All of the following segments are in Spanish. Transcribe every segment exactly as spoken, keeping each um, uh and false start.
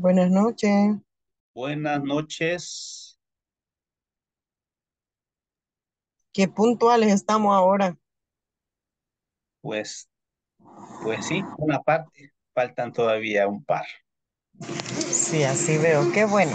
Buenas noches. Buenas noches. Qué puntuales estamos ahora. Pues, pues sí, una parte. Faltan todavía un par. Sí, así veo. Qué bueno.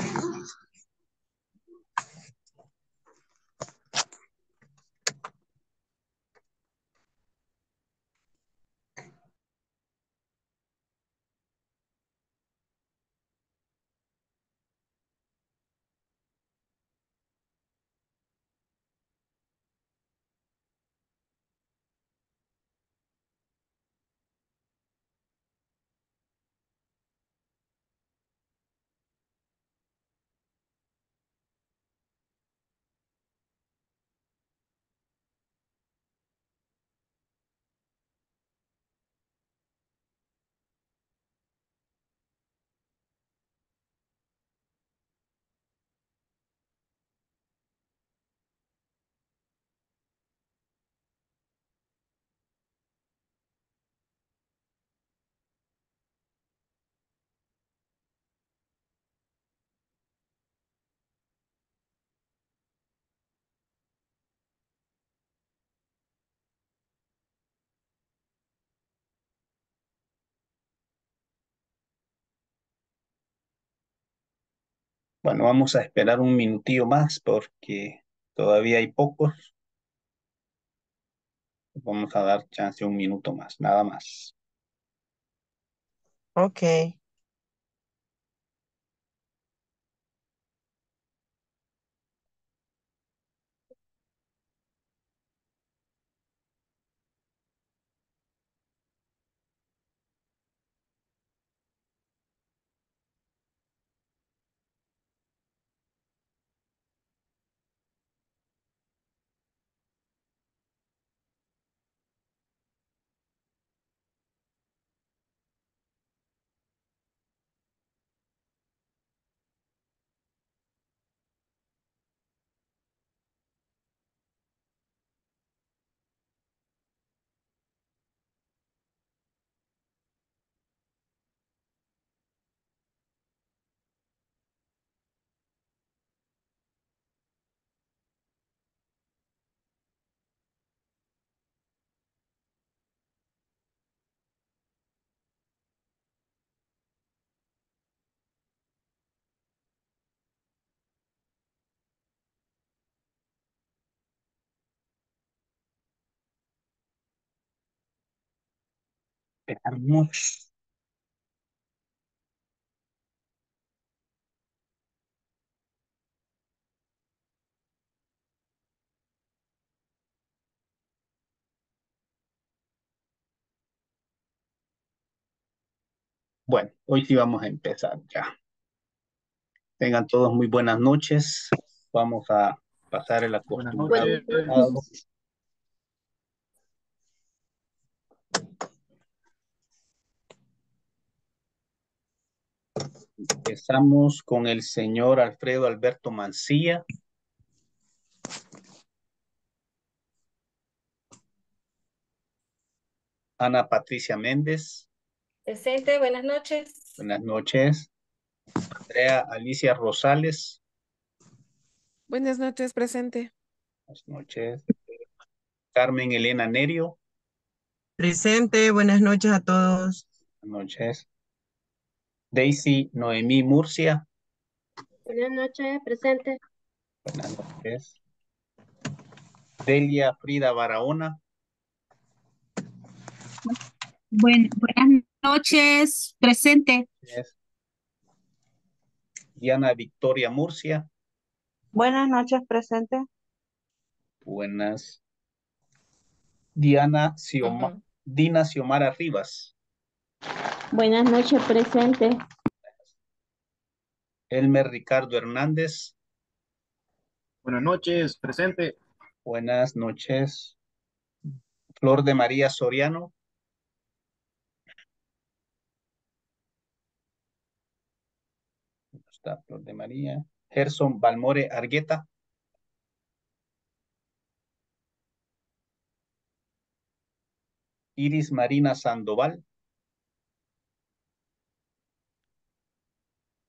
Bueno, vamos a esperar un minutillo más porque todavía hay pocos. Vamos a dar chance un minuto más, nada más. Ok. Esperamos. Bueno, hoy sí vamos a empezar ya. Tengan todos muy buenas noches. Vamos a pasar el Buenas acostumbrado noches. Buenas invitado. noches. Empezamos con el señor Alfredo Alberto Mancilla, Ana Patricia Méndez. Presente, buenas noches. Buenas noches. Andrea Alicia Rosales. Buenas noches, presente. Buenas noches. Carmen Elena Nerio. Presente. Buenas noches a todos. Buenas noches. Daisy Noemí Murcia. Buenas noches, presente. Buenas noches. Delia Frida Barahona. Buen- buenas noches, presente. Yes. Diana Victoria Murcia. Buenas noches, presente. Buenas. Diana Xioma, Ujú. Dina Xiomara Rivas. Buenas noches, presente. Elmer Ricardo Hernández. Buenas noches, presente. Buenas noches. Flor de María Soriano. ¿Dónde está Flor de María? Gerson Balmore Argueta. Iris Marina Sandoval.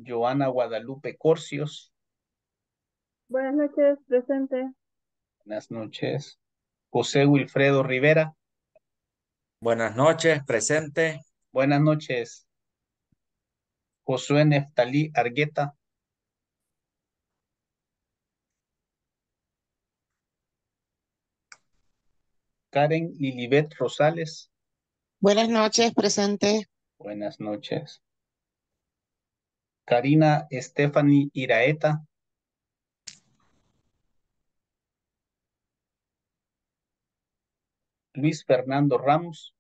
Joana Guadalupe Corcios. Buenas noches, presente. Buenas noches. José Wilfredo Rivera. Buenas noches, presente. Buenas noches. Josué Neftalí Argueta. Karen Lilibet Rosales. Buenas noches, presente. Buenas noches. Karina Stephanie Iraeta. Luis Fernando Ramos.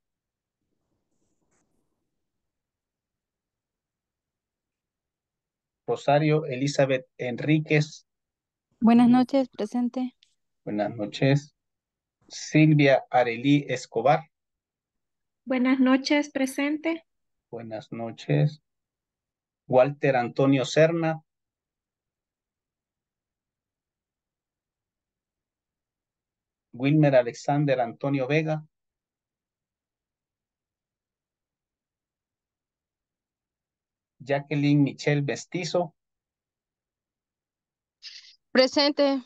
Rosario Elizabeth Enríquez. Buenas noches, presente. Buenas noches. Silvia Arelí Escobar. Buenas noches, presente. Buenas noches. Walter Antonio Serna. Wilmer Alexander Antonio Vega. Jacqueline Michelle Mestizo. Presente.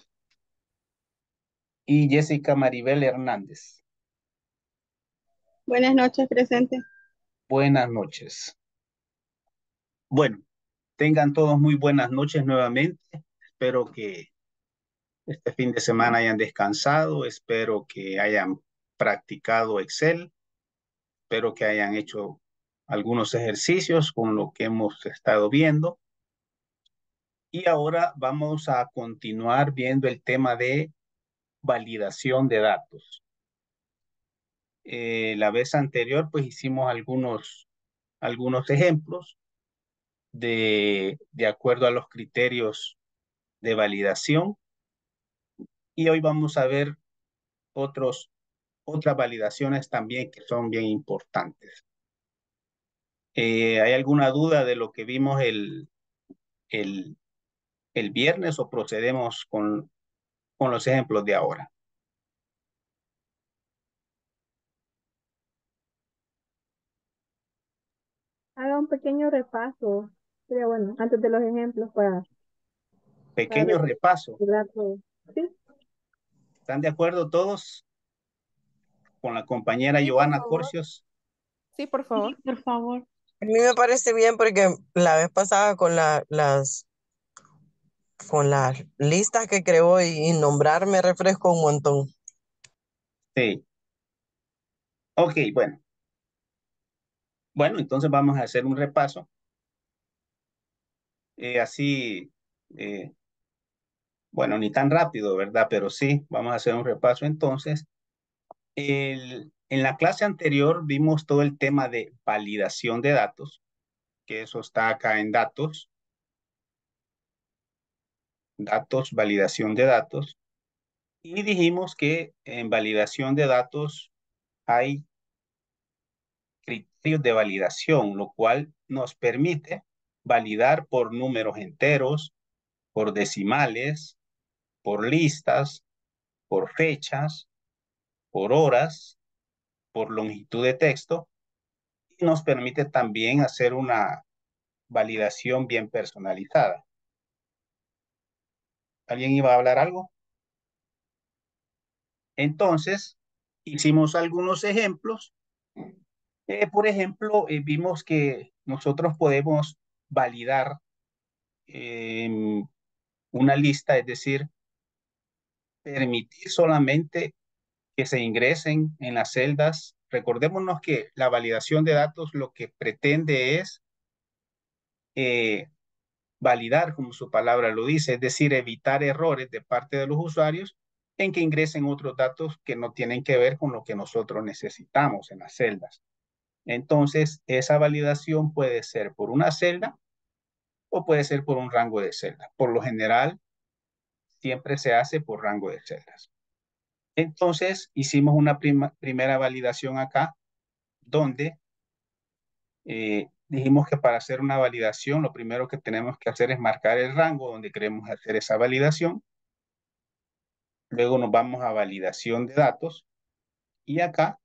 Y Jessica Maribel Hernández. Buenas noches, presente. Buenas noches. Bueno, tengan todos muy buenas noches nuevamente. Espero que este fin de semana hayan descansado. Espero que hayan practicado Excel. Espero que hayan hecho algunos ejercicios con lo que hemos estado viendo. Y ahora vamos a continuar viendo el tema de validación de datos. Eh, la vez anterior, pues hicimos algunos, algunos ejemplos de, de acuerdo a los criterios de validación. Y hoy vamos a ver otros, otras validaciones también que son bien importantes. Eh, ¿hay alguna duda de lo que vimos el, el, el viernes o procedemos con, con los ejemplos de ahora? Haga un pequeño repaso. Sería bueno, antes de los ejemplos para, para Pequeño repaso. recordar todo. ¿Sí? ¿Están de acuerdo todos con la compañera Sí, por Joana favor. Corcios? Sí, por favor. Por favor. A mí me parece bien porque la vez pasada con la, las con las listas que creó y, y nombrar me refresco un montón. Sí. Ok, bueno. Bueno, entonces vamos a hacer un repaso. Eh, así, eh, bueno, ni tan rápido, ¿verdad? Pero sí, vamos a hacer un repaso entonces. El, en la clase anterior vimos todo el tema de validación de datos, que eso está acá en datos. Datos, validación de datos. Y dijimos que en validación de datos hay criterios de validación, lo cual nos permite validar por números enteros, por decimales, por listas, por fechas, por horas, por longitud de texto, y nos permite también hacer una validación bien personalizada. ¿Alguien iba a hablar algo? Entonces, hicimos algunos ejemplos. Eh, por ejemplo, eh, vimos que nosotros podemos validar eh, una lista, es decir, permitir solamente que se ingresen en las celdas. Recordémonos que la validación de datos lo que pretende es eh, validar, como su palabra lo dice, es decir, evitar errores de parte de los usuarios en que ingresen otros datos que no tienen que ver con lo que nosotros necesitamos en las celdas. Entonces, esa validación puede ser por una celda o puede ser por un rango de celdas. Por lo general, siempre se hace por rango de celdas. Entonces, hicimos una prima, primera validación acá, donde eh, dijimos que para hacer una validación, lo primero que tenemos que hacer es marcar el rango donde queremos hacer esa validación. Luego nos vamos a validación de datos y acá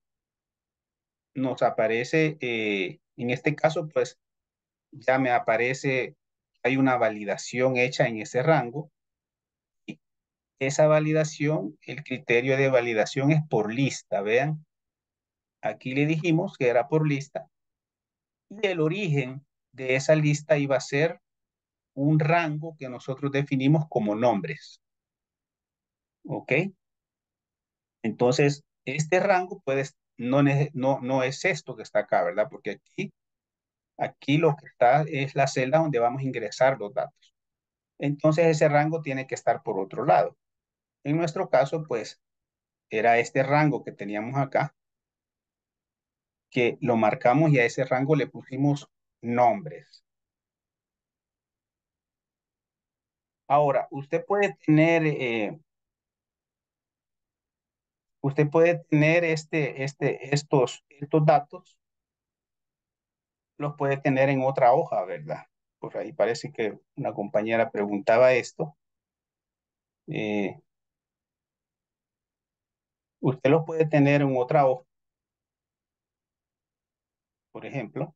nos aparece, eh, en este caso, pues ya me aparece hay una validación hecha en ese rango. Y esa validación, el criterio de validación es por lista, vean. Aquí le dijimos que era por lista. Y el origen de esa lista iba a ser un rango que nosotros definimos como nombres. ¿Ok? Entonces, este rango puede, no, no, no es esto que está acá, ¿verdad? Porque aquí, aquí lo que está es la celda donde vamos a ingresar los datos. Entonces, ese rango tiene que estar por otro lado. En nuestro caso, pues, era este rango que teníamos acá, que lo marcamos y a ese rango le pusimos nombres. Ahora, usted puede tener, eh, usted puede tener este, este, estos, estos datos, los puede tener en otra hoja, ¿verdad? Por ahí parece que una compañera preguntaba esto. Eh, usted los puede tener en otra hoja, por ejemplo.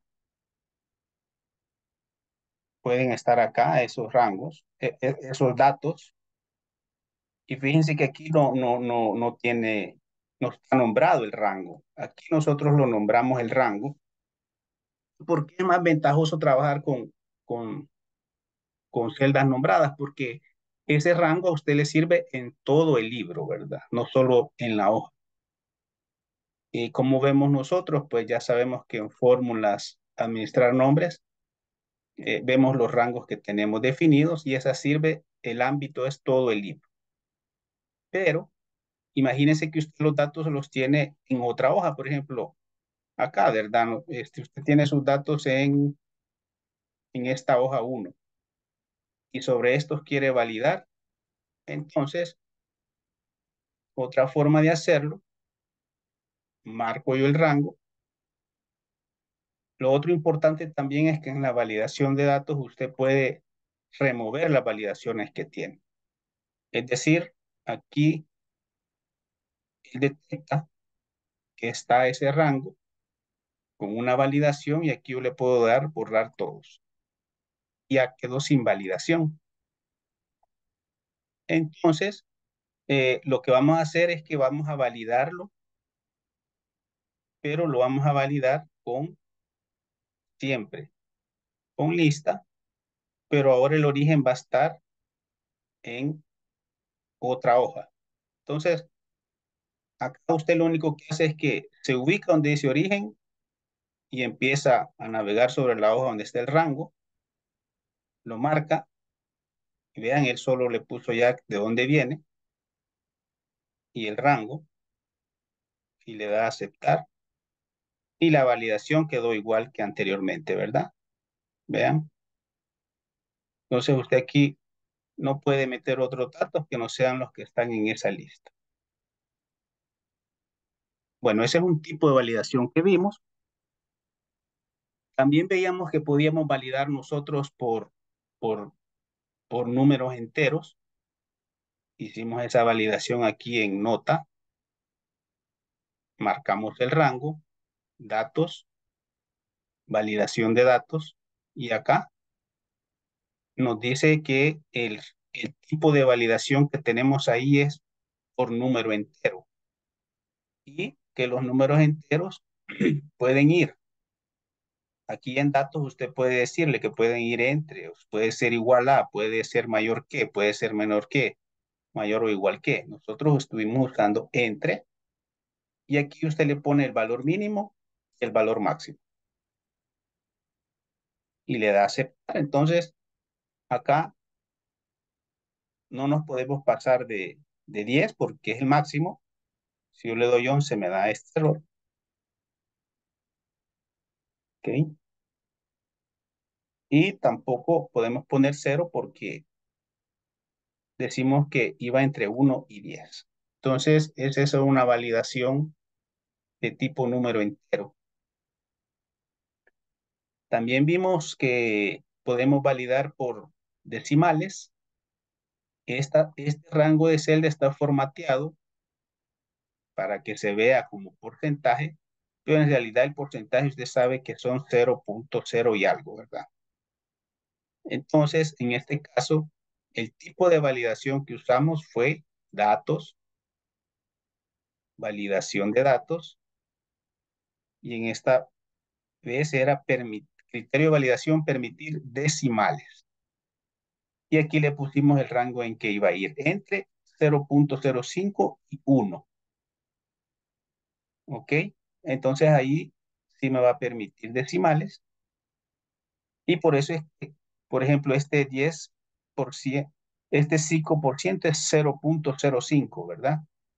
Pueden estar acá esos rangos, e- e- esos datos. Y fíjense que aquí no, no, no, no tiene, no está nombrado el rango. Aquí nosotros lo nombramos el rango. ¿Por qué es más ventajoso trabajar con, con, con celdas nombradas? Porque ese rango a usted le sirve en todo el libro, ¿verdad? No solo en la hoja. Y como vemos nosotros, pues ya sabemos que en fórmulas administrar nombres, eh, vemos los rangos que tenemos definidos y esa sirve, el ámbito es todo el libro. Pero imagínense que usted los datos los tiene en otra hoja, por ejemplo, acá, ¿verdad? No, Este, usted tiene sus datos en, en esta hoja uno y sobre estos quiere validar. Entonces, otra forma de hacerlo, marco yo el rango. Lo otro importante también es que en la validación de datos usted puede remover las validaciones que tiene. Es decir, aquí él detecta que está ese rango con una validación y aquí yo le puedo dar borrar todos. Ya quedó sin validación. Entonces, eh, lo que vamos a hacer es que vamos a validarlo, pero lo vamos a validar con siempre, con lista, pero ahora el origen va a estar en otra hoja. Entonces, acá usted lo único que hace es que se ubica donde dice origen y empieza a navegar sobre la hoja donde está el rango, lo marca, y vean, él solo le puso ya de dónde viene y el rango, y le da a aceptar, y la validación quedó igual que anteriormente, ¿verdad? Vean. Entonces usted aquí no puede meter otros datos que no sean los que están en esa lista. Bueno, ese es un tipo de validación que vimos. También veíamos que podíamos validar nosotros por, por, por números enteros. Hicimos esa validación aquí en nota. Marcamos el rango, datos, validación de datos. Y acá nos dice que el, el tipo de validación que tenemos ahí es por número entero. Y que los números enteros pueden ir. Aquí en datos usted puede decirle que pueden ir entre, puede ser igual a, puede ser mayor que, puede ser menor que, mayor o igual que. Nosotros estuvimos usando entre y aquí usted le pone el valor mínimo y el valor máximo. Y le da a aceptar. Entonces, acá no nos podemos pasar de, de diez porque es el máximo. Si yo le doy once me da este error. ¿Ok? Y tampoco podemos poner cero porque decimos que iba entre uno y diez. Entonces, es eso una validación de tipo número entero. También vimos que podemos validar por decimales. Esta, este rango de celda está formateado para que se vea como porcentaje, pero en realidad el porcentaje usted sabe que son cero punto cero y algo, ¿verdad? Entonces, en este caso, el tipo de validación que usamos fue datos, validación de datos, y en esta vez era criterio de validación permitir decimales. Y aquí le pusimos el rango en que iba a ir entre cero punto cero cinco y uno. ¿Ok? Entonces ahí sí me va a permitir decimales. Y por eso es que, por ejemplo, este diez por ciento, este cinco por ciento es cero punto cero cinco, ¿verdad?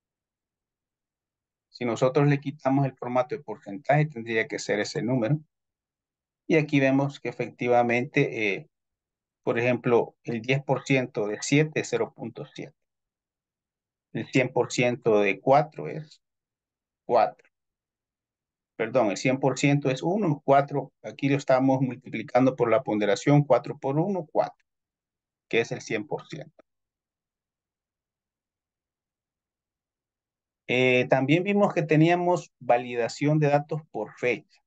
Si nosotros le quitamos el formato de porcentaje, tendría que ser ese número. Y aquí vemos que efectivamente, eh, por ejemplo, el diez por ciento de siete es cero punto siete. El cien por ciento de cuatro es cuatro. Perdón, el cien por ciento es uno, cuatro. Aquí lo estamos multiplicando por la ponderación, cuatro por uno, cuatro, que es el cien por ciento. Eh, también vimos que teníamos validación de datos por fecha.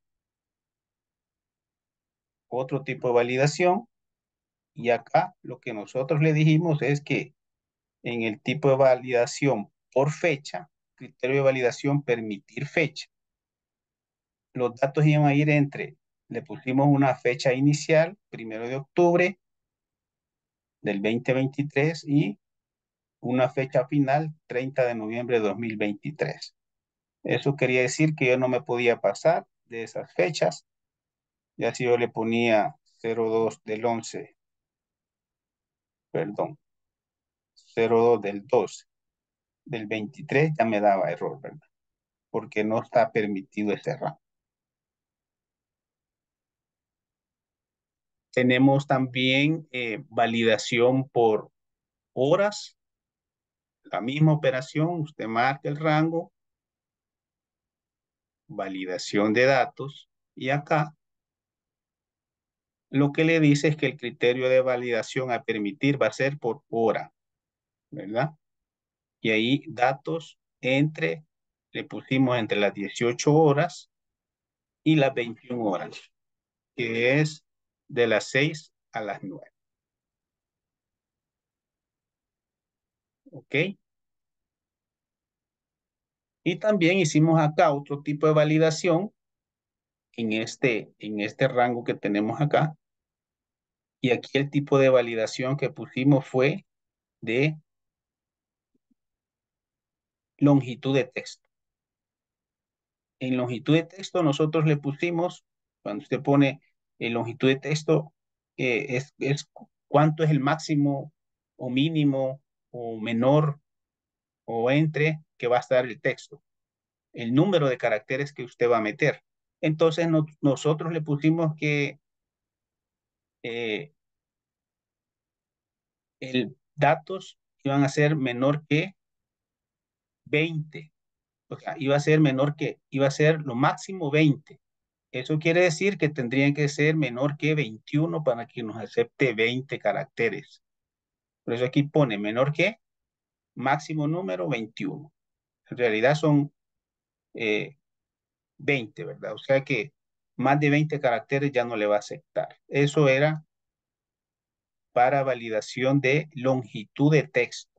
Otro tipo de validación. Y acá lo que nosotros le dijimos es que en el tipo de validación por fecha, criterio de validación permitir fecha, los datos iban a ir entre, le pusimos una fecha inicial, primero de octubre del veinte veintitrés, y una fecha final, treinta de noviembre de dos mil veintitrés. Eso quería decir que yo no me podía pasar de esas fechas. Ya si yo le ponía cero dos del once, perdón, cero dos del doce del veintitrés, ya me daba error, ¿verdad? Porque no está permitido ese rango. Tenemos también eh, validación por horas. La misma operación, usted marca el rango, validación de datos, y acá lo que le dice es que el criterio de validación a permitir va a ser por hora, ¿verdad? Y ahí datos entre, le pusimos entre las dieciocho horas y las veintiuna horas, que es de las seis a las nueve. ¿Ok? Y también hicimos acá otro tipo de validación en este, en este rango que tenemos acá. Y aquí el tipo de validación que pusimos fue de longitud de texto. En longitud de texto nosotros le pusimos, cuando usted pone en longitud de texto, eh, es, es cuánto es el máximo o mínimo o menor o entre que va a estar el texto, el número de caracteres que usted va a meter. Entonces no, nosotros le pusimos que eh, el datos iban a ser menor que veinte. O sea, iba a ser menor que, iba a ser lo máximo veinte. Eso quiere decir que tendrían que ser menor que veintiuno para que nos acepte veinte caracteres. Por eso aquí pone menor que, máximo número veintiuno. En realidad son eh, veinte, ¿verdad? O sea que más de veinte caracteres ya no le va a aceptar. Eso era para validación de longitud de texto.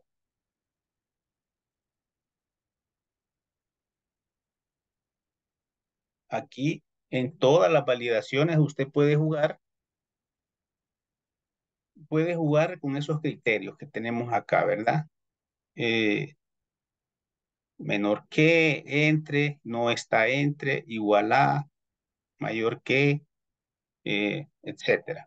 Aquí en todas las validaciones usted puede jugar, puede jugar con esos criterios que tenemos acá, ¿verdad? Eh, menor que, entre, no está entre, igual a, mayor que, eh, etcétera.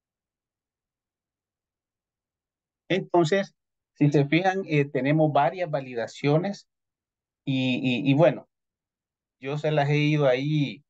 Entonces, si se fijan, eh, tenemos varias validaciones y, y, y bueno, yo se las he ido ahí,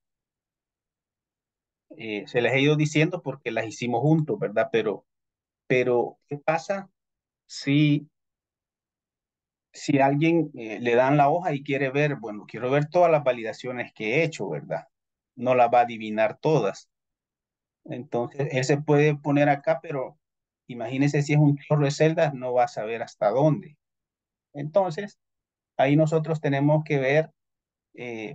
eh, se las he ido diciendo porque las hicimos juntos, ¿verdad? Pero, pero ¿qué pasa si, si alguien eh, le dan la hoja y quiere ver, bueno, quiero ver todas las validaciones que he hecho, ¿verdad? No las va a adivinar todas. Entonces, él se puede poner acá, pero imagínese si es un chorro de celdas, no va a saber hasta dónde. Entonces, ahí nosotros tenemos que ver, eh,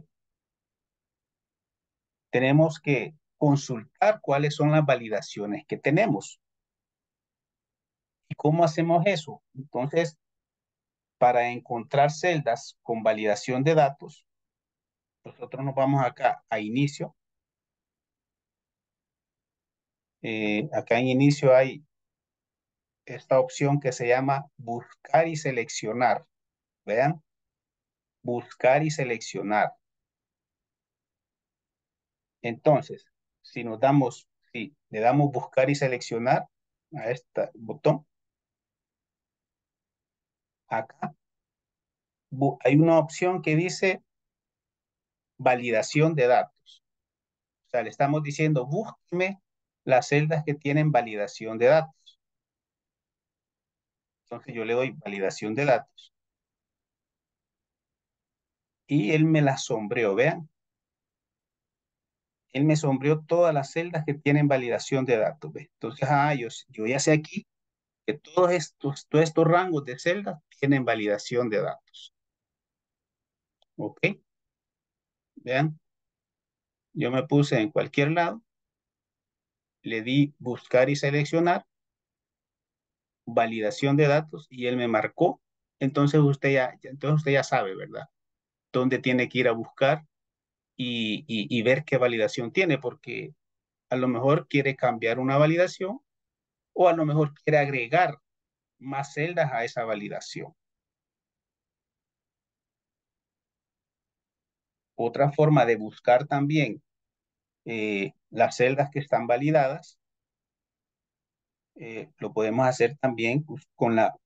tenemos que consultar cuáles son las validaciones que tenemos. ¿Y cómo hacemos eso? Entonces, para encontrar celdas con validación de datos, nosotros nos vamos acá a inicio. Eh, acá en inicio hay esta opción que se llama buscar y seleccionar. Vean, buscar y seleccionar. Entonces, si nos damos, si le damos buscar y seleccionar a este botón, acá hay una opción que dice validación de datos. O sea, le estamos diciendo, búsqueme las celdas que tienen validación de datos. Entonces yo le doy validación de datos. Y él me las sombreó, vean. Él me sombreó todas las celdas que tienen validación de datos. ¿Ve? Entonces, ah, yo, yo ya sé aquí que todos estos, todos estos rangos de celdas tienen validación de datos. ¿Ok? Vean. Yo me puse en cualquier lado. Le di buscar y seleccionar. Validación de datos. Y él me marcó. Entonces usted ya, entonces usted ya sabe, ¿verdad? Dónde tiene que ir a buscar y, y, y ver qué validación tiene. Porque a lo mejor quiere cambiar una validación o a lo mejor quiere agregar más celdas a esa validación. Otra forma de buscar también eh, las celdas que están validadas, eh, lo podemos hacer también pues, con la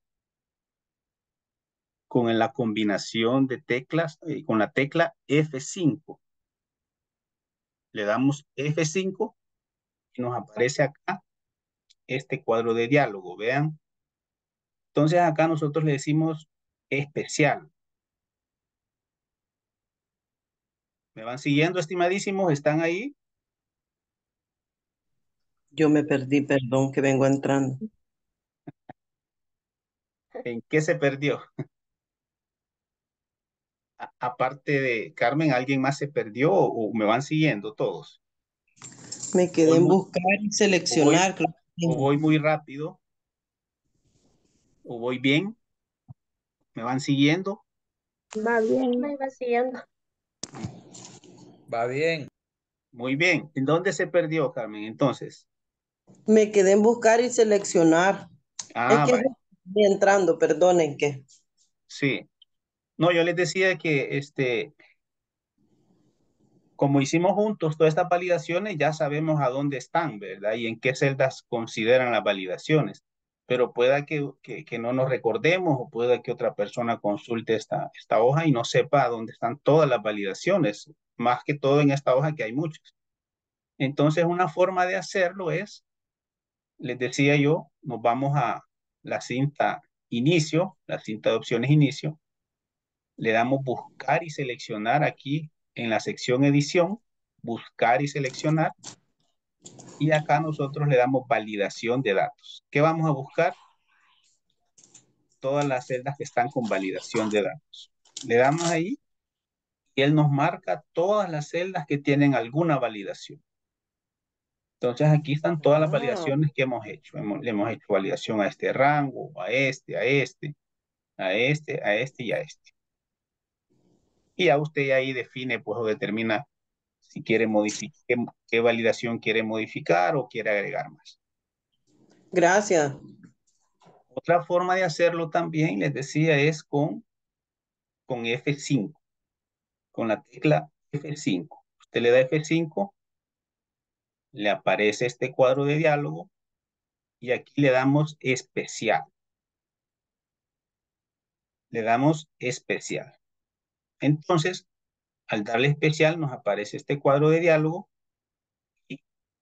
con la combinación de teclas, eh, con la tecla F cinco. Le damos F cinco y nos aparece acá este cuadro de diálogo, vean. Entonces acá nosotros le decimos especial. ¿Me van siguiendo, estimadísimos? ¿Están ahí? Yo me perdí, perdón, que vengo entrando. ¿En qué se perdió? A- aparte de Carmen, ¿alguien más se perdió o, o me van siguiendo todos? Me quedé Voy en muy, buscar y o voy, seleccionar. Creo que o sí. voy muy rápido, o voy bien, ¿me van siguiendo? Va bien. Me iba siguiendo. Va bien. Muy bien. ¿En dónde se perdió, Carmen? Entonces, Me quedé en buscar y seleccionar. Es ah, que vale, voy entrando, perdonen que. sí. No, yo les decía que este, como hicimos juntos todas estas validaciones, ya sabemos a dónde están, ¿verdad? Y en qué celdas consideran las validaciones. Pero pueda que, que, que no nos recordemos o pueda que otra persona consulte esta, esta hoja y no sepa dónde están todas las validaciones, más que todo en esta hoja que hay muchas. Entonces, una forma de hacerlo es, les decía yo, nos vamos a la cinta inicio, la cinta de opciones inicio, le damos buscar y seleccionar aquí en la sección edición, buscar y seleccionar, y acá nosotros le damos validación de datos. ¿Qué vamos a buscar? Todas las celdas que están con validación de datos. Le damos ahí y él nos marca todas las celdas que tienen alguna validación. Entonces aquí están todas las Ah, validaciones que hemos hecho. Hemos, le hemos hecho validación a este rango, a este, a este, a este, a este y a este. Y ya usted ahí define pues o determina si quiere modificar, qué, qué validación quiere modificar o quiere agregar más. gracias. Otra forma de hacerlo también, les decía, es con, con F cinco, con la tecla F cinco. Usted le da F cinco, le aparece este cuadro de diálogo y aquí le damos especial. Le damos especial. Entonces, al darle especial nos aparece este cuadro de diálogo y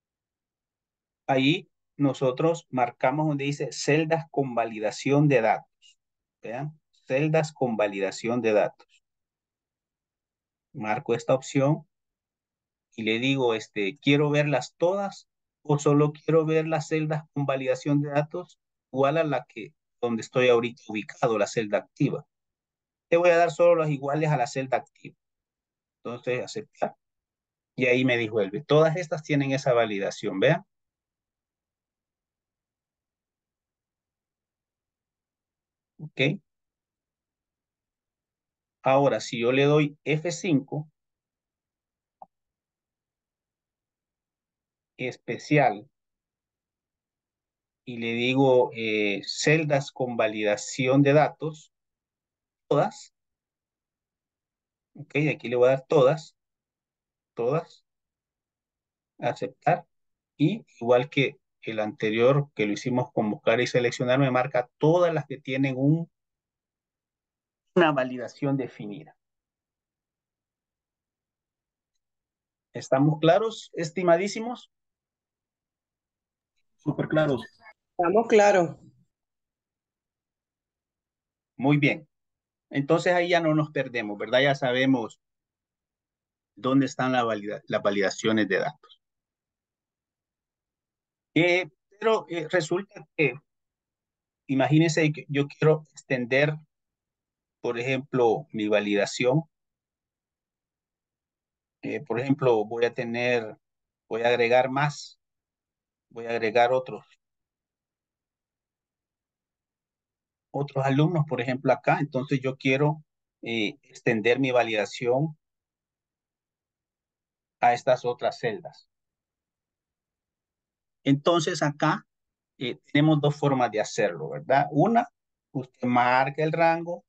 ahí nosotros marcamos donde dice celdas con validación de datos. Vean, celdas con validación de datos. Marco esta opción y le digo, este, quiero verlas todas o solo quiero ver las celdas con validación de datos igual a la que donde estoy ahorita ubicado, la celda activa. Te voy a dar solo las iguales a la celda activa. Entonces, aceptar. Y ahí me disuelve. Todas estas tienen esa validación, vean. ¿Ok? Ahora, si yo le doy F cinco, especial, y le digo eh, celdas con validación de datos, todas, ok, aquí le voy a dar todas, todas, aceptar, y igual que el anterior que lo hicimos convocar y seleccionar, me marca todas las que tienen un, una validación definida. ¿Estamos claros, estimadísimos? Súper claros. Estamos claros. Muy bien. Entonces ahí ya no nos perdemos, ¿verdad? Ya sabemos dónde están la valida- las validaciones de datos. Eh, pero eh, resulta que, imagínense que yo quiero extender, por ejemplo, mi validación. Eh, por ejemplo, voy a tener, voy a agregar más, voy a agregar otros, otros alumnos, por ejemplo, acá. Entonces yo quiero eh, extender mi validación a estas otras celdas. Entonces acá eh, tenemos dos formas de hacerlo, ¿verdad? Una, usted marca el rango,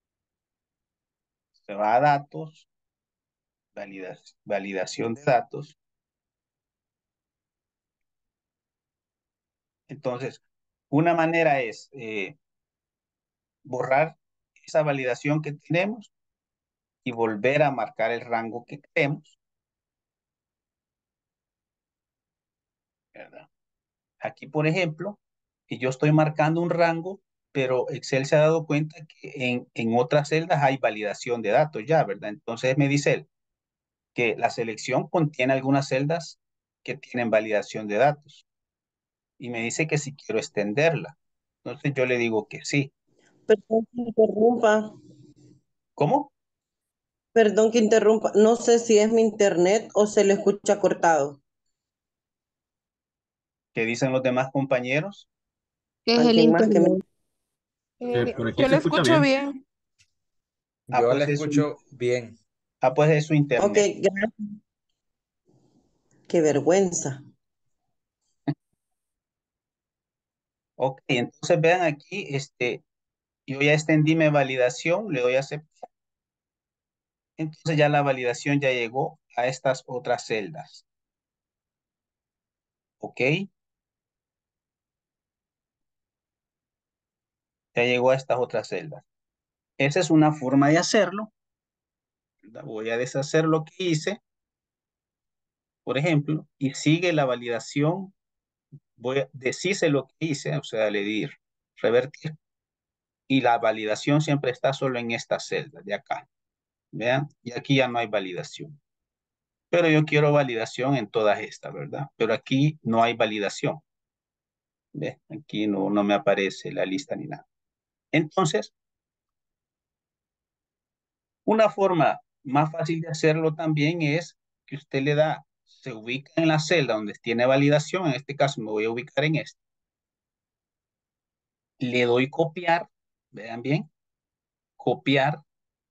se va a datos, validas- validación de datos. Entonces, una manera es eh, borrar esa validación que tenemos y volver a marcar el rango que queremos, ¿verdad? Aquí, por ejemplo, y yo estoy marcando un rango, pero Excel se ha dado cuenta que en, en otras celdas hay validación de datos ya, ¿verdad? Entonces me dice él que la selección contiene algunas celdas que tienen validación de datos y me dice que si quiero extenderla. Entonces yo le digo que sí. Perdón que interrumpa, ¿Cómo? perdón que interrumpa. No sé si es mi internet o se le escucha cortado. ¿Qué dicen los demás compañeros? ¿Qué es el Alguien más que me... internet? Eh, Eh, por aquí yo se lo escucha escucho bien. bien. Ah, Yo la pues es su, escucho bien. ah, pues es su Ok, internet. gracias. Qué vergüenza. Ok, entonces vean aquí, este, yo ya extendí mi validación, le doy a aceptar. Entonces ya la validación ya llegó a estas otras celdas. ¿Ok? Ya llegó a estas otras celdas. Esa es una forma de hacerlo, ¿verdad? Voy a deshacer lo que hice, por ejemplo, y sigue la validación. Voy a deshice lo que hice, o sea, le di revertir. Y la validación siempre está solo en esta celda de acá. Vean, y aquí ya no hay validación. Pero yo quiero validación en todas estas, ¿verdad? Pero aquí no hay validación. ¿Ve? Aquí no, no me aparece la lista ni nada. Entonces, una forma más fácil de hacerlo también es que usted le da, se ubica en la celda donde tiene validación, en este caso me voy a ubicar en este. Le doy copiar, vean bien, copiar,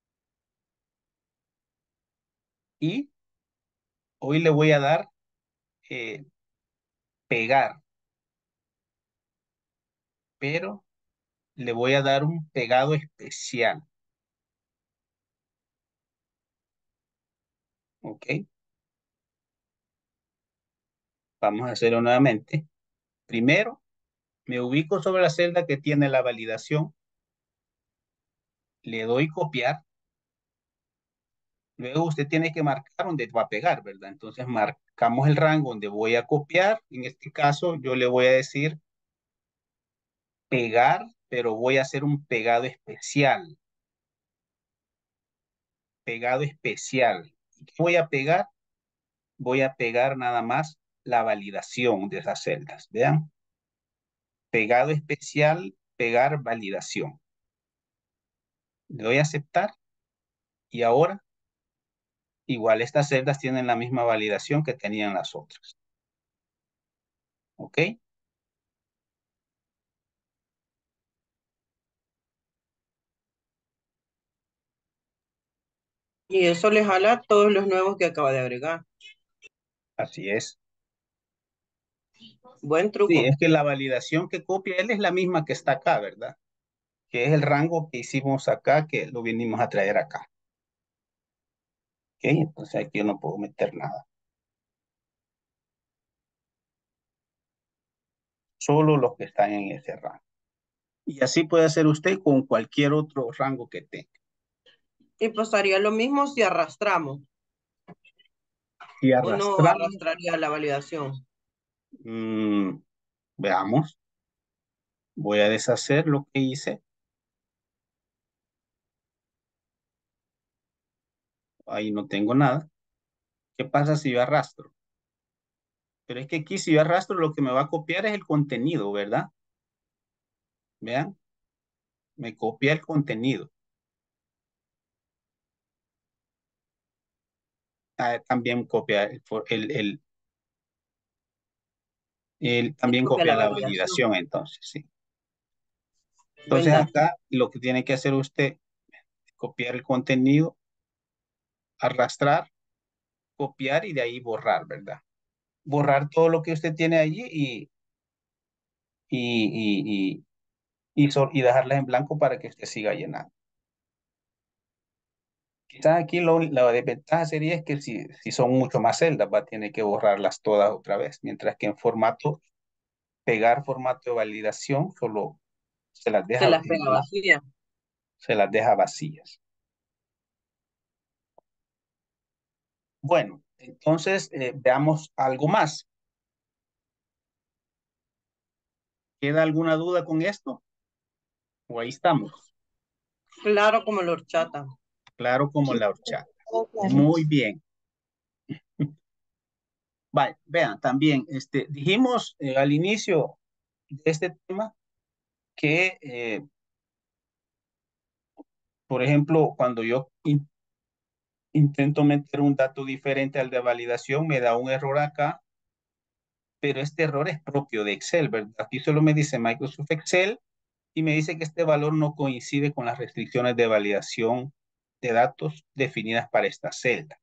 y hoy le voy a dar eh, pegar, pero le voy a dar un pegado especial. ¿Ok? Vamos a hacerlo nuevamente. Primero, me ubico sobre la celda que tiene la validación, le doy copiar, luego usted tiene que marcar donde va a pegar, ¿verdad? Entonces marcamos el rango donde voy a copiar, en este caso yo le voy a decir pegar, pero voy a hacer un pegado especial, pegado especial. ¿Y qué voy a pegar? Voy a pegar nada más la validación de esas celdas, ¿vean? Pegado especial, pegar validación. Le doy a aceptar y ahora igual estas celdas tienen la misma validación que tenían las otras. ¿Ok? Y eso le jala todos los nuevos que acaba de agregar. Así es. Buen Sí, truco. es que la validación que copia él es la misma que está acá, ¿verdad? Que es el rango que hicimos acá, que lo vinimos a traer acá. Ok, entonces aquí yo no puedo meter nada. Solo los que están en ese rango. Y así puede hacer usted con cualquier otro rango que tenga. Y pasaría lo mismo si arrastramos. Si O no arrastramos, arrastraría la validación. mmm, veamos. Voy a deshacer lo que hice. Ahí no tengo nada. ¿Qué pasa si yo arrastro? Pero es que aquí si yo arrastro lo que me va a copiar es el contenido, ¿verdad? Vean, me copia el contenido. Ah, también copia el, el, el, el- también Copia copia la la validación. validación, entonces, sí. Buen Entonces dato. acá lo que tiene que hacer usted es copiar el contenido, arrastrar, copiar y de ahí borrar, ¿verdad? Borrar todo lo que usted tiene allí y, y, y, y, y, sol- y dejarlas en blanco para que usted siga llenando. Quizás aquí lo- la desventaja sería es que si, si son mucho más celdas, va a tener que borrarlas todas otra vez, mientras que en formato, pegar formato de validación, solo se las Se deja las en pega blanco, vacía. se las deja vacías. Bueno, entonces eh, veamos algo más. ¿Queda alguna duda con esto? O ahí estamos. Claro como la horchata. Claro como la horchata. Muy bien. Vale, vean, también este, dijimos eh, al inicio de este tema que, eh, por ejemplo, cuando yo in- intento meter un dato diferente al de validación, me da un error acá, pero este error es propio de Excel, ¿verdad? Aquí solo me dice Microsoft Excel y me dice que este valor no coincide con las restricciones de validación de datos definidas para esta celda.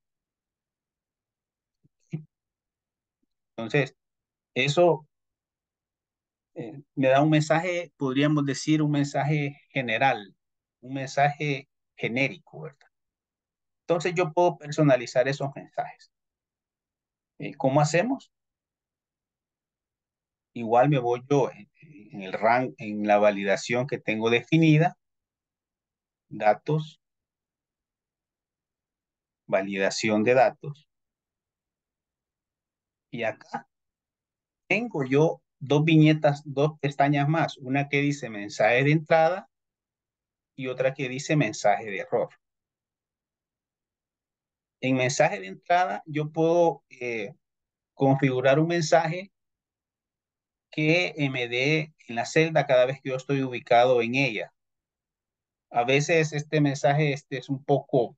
Entonces, eso eh, me da un mensaje, podríamos decir, un mensaje general, un mensaje genérico, ¿verdad? Entonces yo puedo personalizar esos mensajes. Eh, ¿Cómo hacemos? Igual me voy yo en, en el rank, en la validación que tengo definida, datos, validación de datos. Y acá tengo yo dos viñetas, dos pestañas más, una que dice mensaje de entrada y otra que dice mensaje de error. En mensaje de entrada yo puedo eh, configurar un mensaje que eh, me dé en la celda cada vez que yo estoy ubicado en ella. A veces este mensaje este es un poco,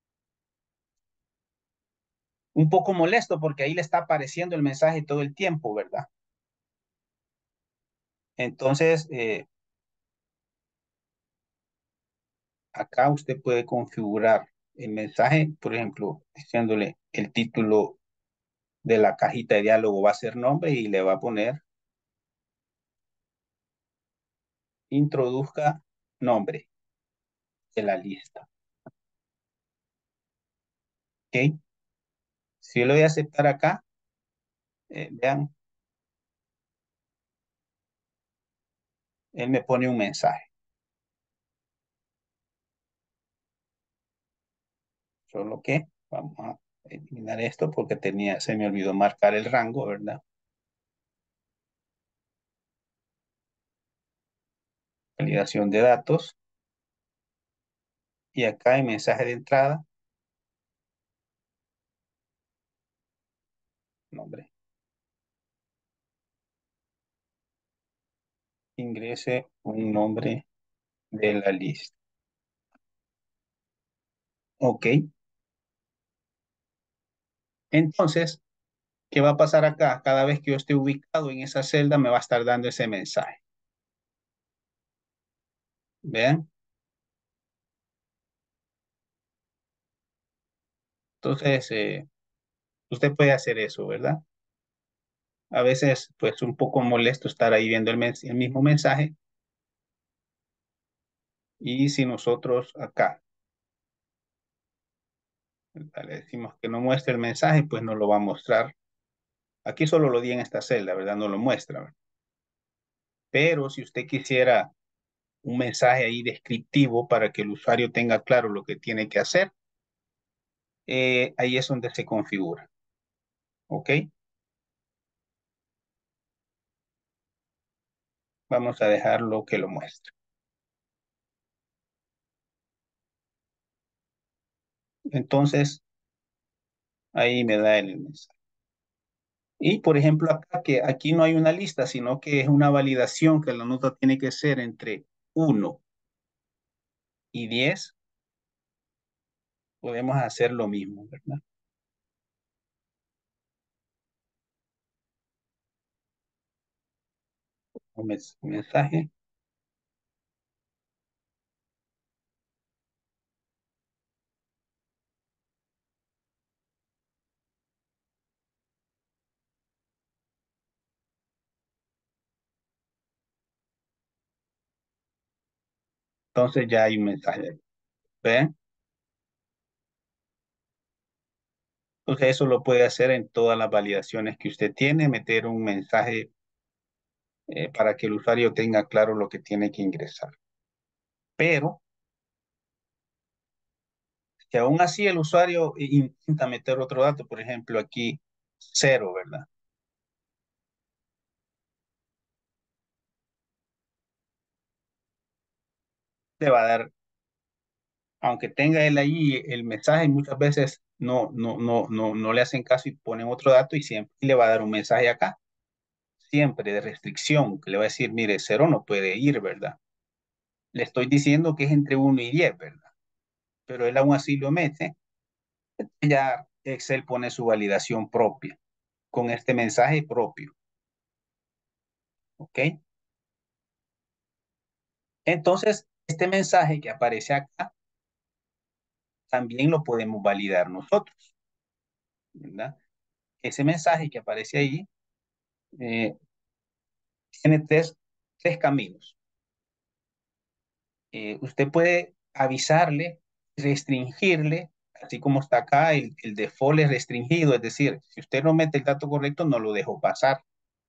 un poco molesto porque ahí le está apareciendo el mensaje todo el tiempo, ¿verdad? Entonces, eh, acá usted puede configurar el mensaje, por ejemplo, diciéndole el título de la cajita de diálogo va a ser nombre y le va a poner introduzca nombre de la lista. ¿Ok? Si yo le voy a aceptar acá, eh, vean, él me pone un mensaje. Solo que vamos a eliminar esto porque tenía, se me olvidó marcar el rango, ¿verdad? Validación de datos. Y acá en mensaje de entrada, nombre. Ingrese un nombre de la lista. Ok. Entonces, ¿qué va a pasar acá? Cada vez que yo esté ubicado en esa celda, me va a estar dando ese mensaje. Vean. Entonces, eh, usted puede hacer eso, ¿verdad? A veces, pues, un poco molesto estar ahí viendo el, mens- el mismo mensaje. Y si nosotros acá ¿verdad? Le decimos que no muestre el mensaje, pues no lo va a mostrar. Aquí solo lo di en esta celda, ¿verdad? No lo muestra, ¿verdad? Pero si usted quisiera un mensaje ahí descriptivo para que el usuario tenga claro lo que tiene que hacer, eh, ahí es donde se configura. ¿Ok? Vamos a dejarlo que lo muestre. Entonces, ahí me da el mensaje. Y por ejemplo, acá que aquí no hay una lista, sino que es una validación que la nota tiene que ser entre uno y diez. Podemos hacer lo mismo, ¿verdad? Un mens- mensaje. Entonces ya hay un mensaje. ¿Ven? Entonces eso lo puede hacer en todas las validaciones que usted tiene, meter un mensaje eh, para que el usuario tenga claro lo que tiene que ingresar. Pero si aún así el usuario intenta meter otro dato, por ejemplo aquí cero, ¿verdad? Le va a dar, aunque tenga él ahí el mensaje, muchas veces no, no, no, no, no le hacen caso y ponen otro dato y siempre le va a dar un mensaje acá, siempre de restricción, que le va a decir, mire, cero no puede ir, ¿verdad? Le estoy diciendo que es entre uno y diez, ¿verdad? Pero él aún así lo mete. Ya Excel pone su validación propia con este mensaje propio. ¿Ok? Entonces, este mensaje que aparece acá, también lo podemos validar nosotros. ¿Verdad? Ese mensaje que aparece ahí eh, tiene tres, tres caminos. Eh, usted puede avisarle, restringirle, así como está acá, el, el default es restringido, es decir, si usted no mete el dato correcto, no lo dejo pasar.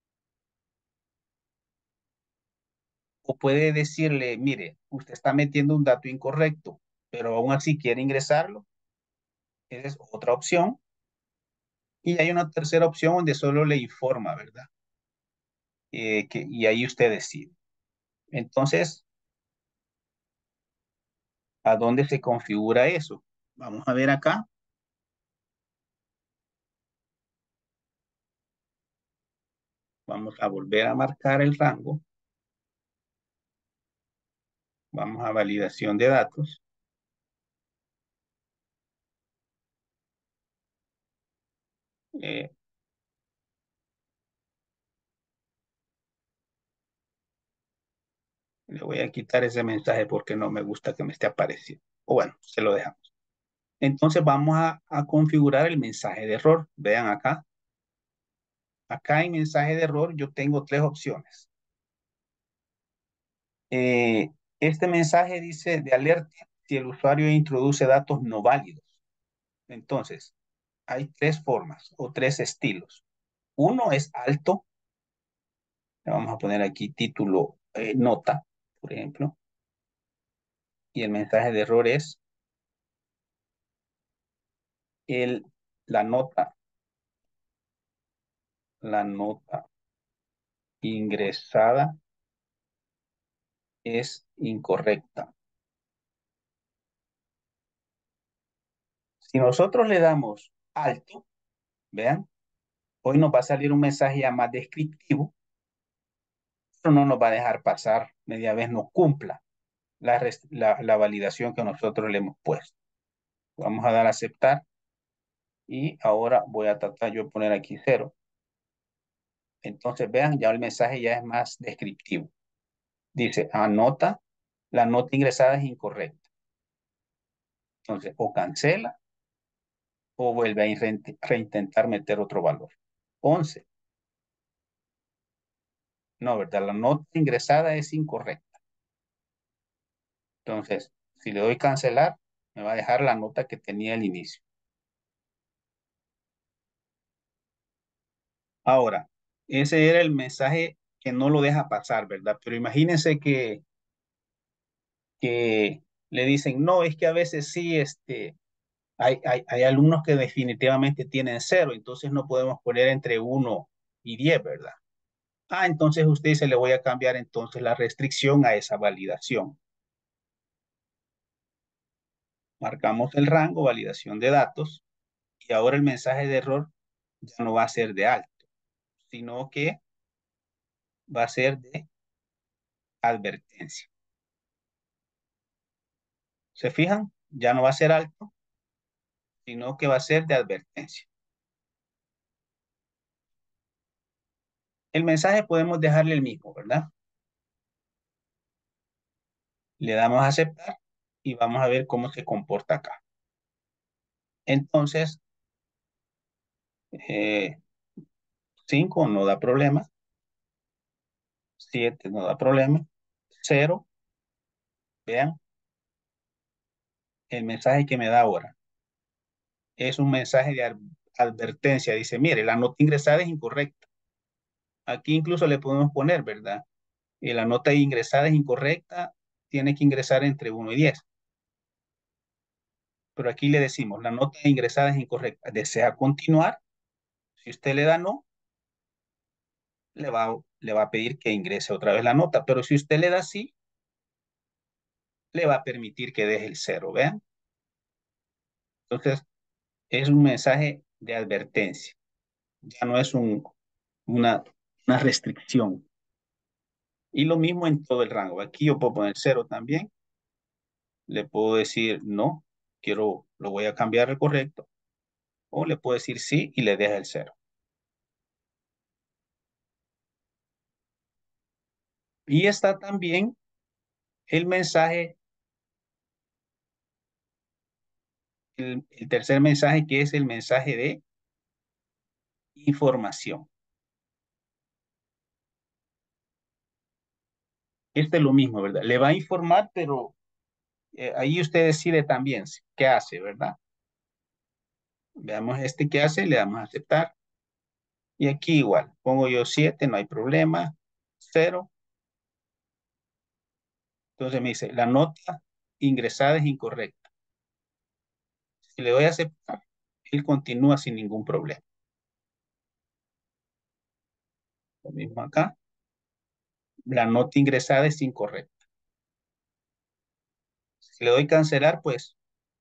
O puede decirle, mire, usted está metiendo un dato incorrecto, pero aún así quiere ingresarlo. Esa es otra opción. Y hay una tercera opción donde solo le informa, ¿verdad? Eh, que, y ahí usted decide. Entonces, ¿a dónde se configura eso? Vamos a ver acá. Vamos a volver a marcar el rango. Vamos a validación de datos. Eh, le voy a quitar ese mensaje porque no me gusta que me esté apareciendo. O bueno, se lo dejamos. Entonces vamos a, a configurar el mensaje de error. Vean acá. Acá en mensaje de error yo tengo tres opciones. Eh, este mensaje dice de alerta si el usuario introduce datos no válidos. Entonces, hay tres formas o tres estilos. Uno es alto. Le vamos a poner aquí título eh, nota, por ejemplo. Y el mensaje de error es el, la nota, la nota ingresada es incorrecta. Si nosotros le damos alto, vean, hoy nos va a salir un mensaje ya más descriptivo, pero no nos va a dejar pasar media vez no cumpla la, la, la validación que nosotros le hemos puesto. Vamos a dar a aceptar y ahora voy a tratar yo de poner aquí cero. Entonces vean, ya el mensaje ya es más descriptivo. Dice, anota, la nota ingresada es incorrecta. Entonces, o cancela o vuelve a reint- reintentar meter otro valor. once. No, ¿verdad? La nota ingresada es incorrecta. Entonces, si le doy cancelar, me va a dejar la nota que tenía al inicio. Ahora, ese era el mensaje que no lo deja pasar, ¿verdad? Pero imagínense que, que le dicen, no, es que a veces sí, este, hay, hay, hay alumnos que definitivamente tienen cero, entonces no podemos poner entre uno y diez, ¿verdad? Ah, entonces usted se le voy a cambiar entonces la restricción a esa validación. Marcamos el rango, validación de datos, y ahora el mensaje de error ya no va a ser de alto, sino que va a ser de advertencia. ¿Se fijan? Ya no va a ser alto, sino que va a ser de advertencia. El mensaje podemos dejarle el mismo, ¿verdad? Le damos a aceptar y vamos a ver cómo se comporta acá. Entonces, eh, cinco no da problema, siete no da problema, cero, vean, el mensaje que me da ahora es un mensaje de advertencia. Dice, mire, la nota ingresada es incorrecta. Aquí incluso le podemos poner, ¿verdad? Y la nota ingresada es incorrecta, tiene que ingresar entre uno y diez. Pero aquí le decimos, la nota ingresada es incorrecta. ¿Desea continuar? Si usted le da no, le va, le va a pedir que ingrese otra vez la nota. Pero si usted le da sí, le va a permitir que deje el cero, ¿vean? Entonces, es un mensaje de advertencia. Ya no es un, una, una restricción. Y lo mismo en todo el rango. Aquí yo puedo poner cero también. Le puedo decir no, quiero, lo voy a cambiar al correcto. O le puedo decir sí y le deja el cero. Y está también el mensaje, el, el tercer mensaje, que es el mensaje de información. Este es lo mismo, ¿verdad? Le va a informar, pero eh, ahí usted decide también qué hace, ¿verdad? Veamos este que hace, le damos a aceptar. Y aquí igual, pongo yo siete, no hay problema, cero. Entonces me dice, la nota ingresada es incorrecta. Si le doy a aceptar, él continúa sin ningún problema. Lo mismo acá. La nota ingresada es incorrecta. Si le doy cancelar, pues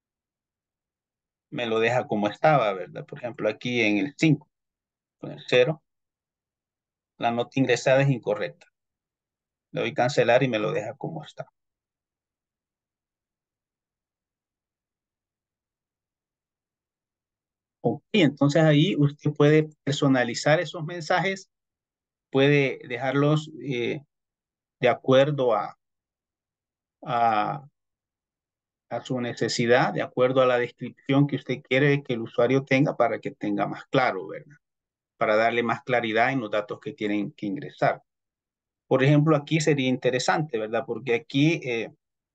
me lo deja como estaba, ¿verdad? Por ejemplo, aquí en el cinco, con el cero, la nota ingresada es incorrecta. Le doy cancelar y me lo deja como está. Ok, entonces ahí usted puede personalizar esos mensajes, puede dejarlos eh, de acuerdo a, a, a su necesidad, de acuerdo a la descripción que usted quiere que el usuario tenga para que tenga más claro, ¿verdad? Para darle más claridad en los datos que tienen que ingresar. Por ejemplo, aquí sería interesante, ¿verdad? Porque aquí eh,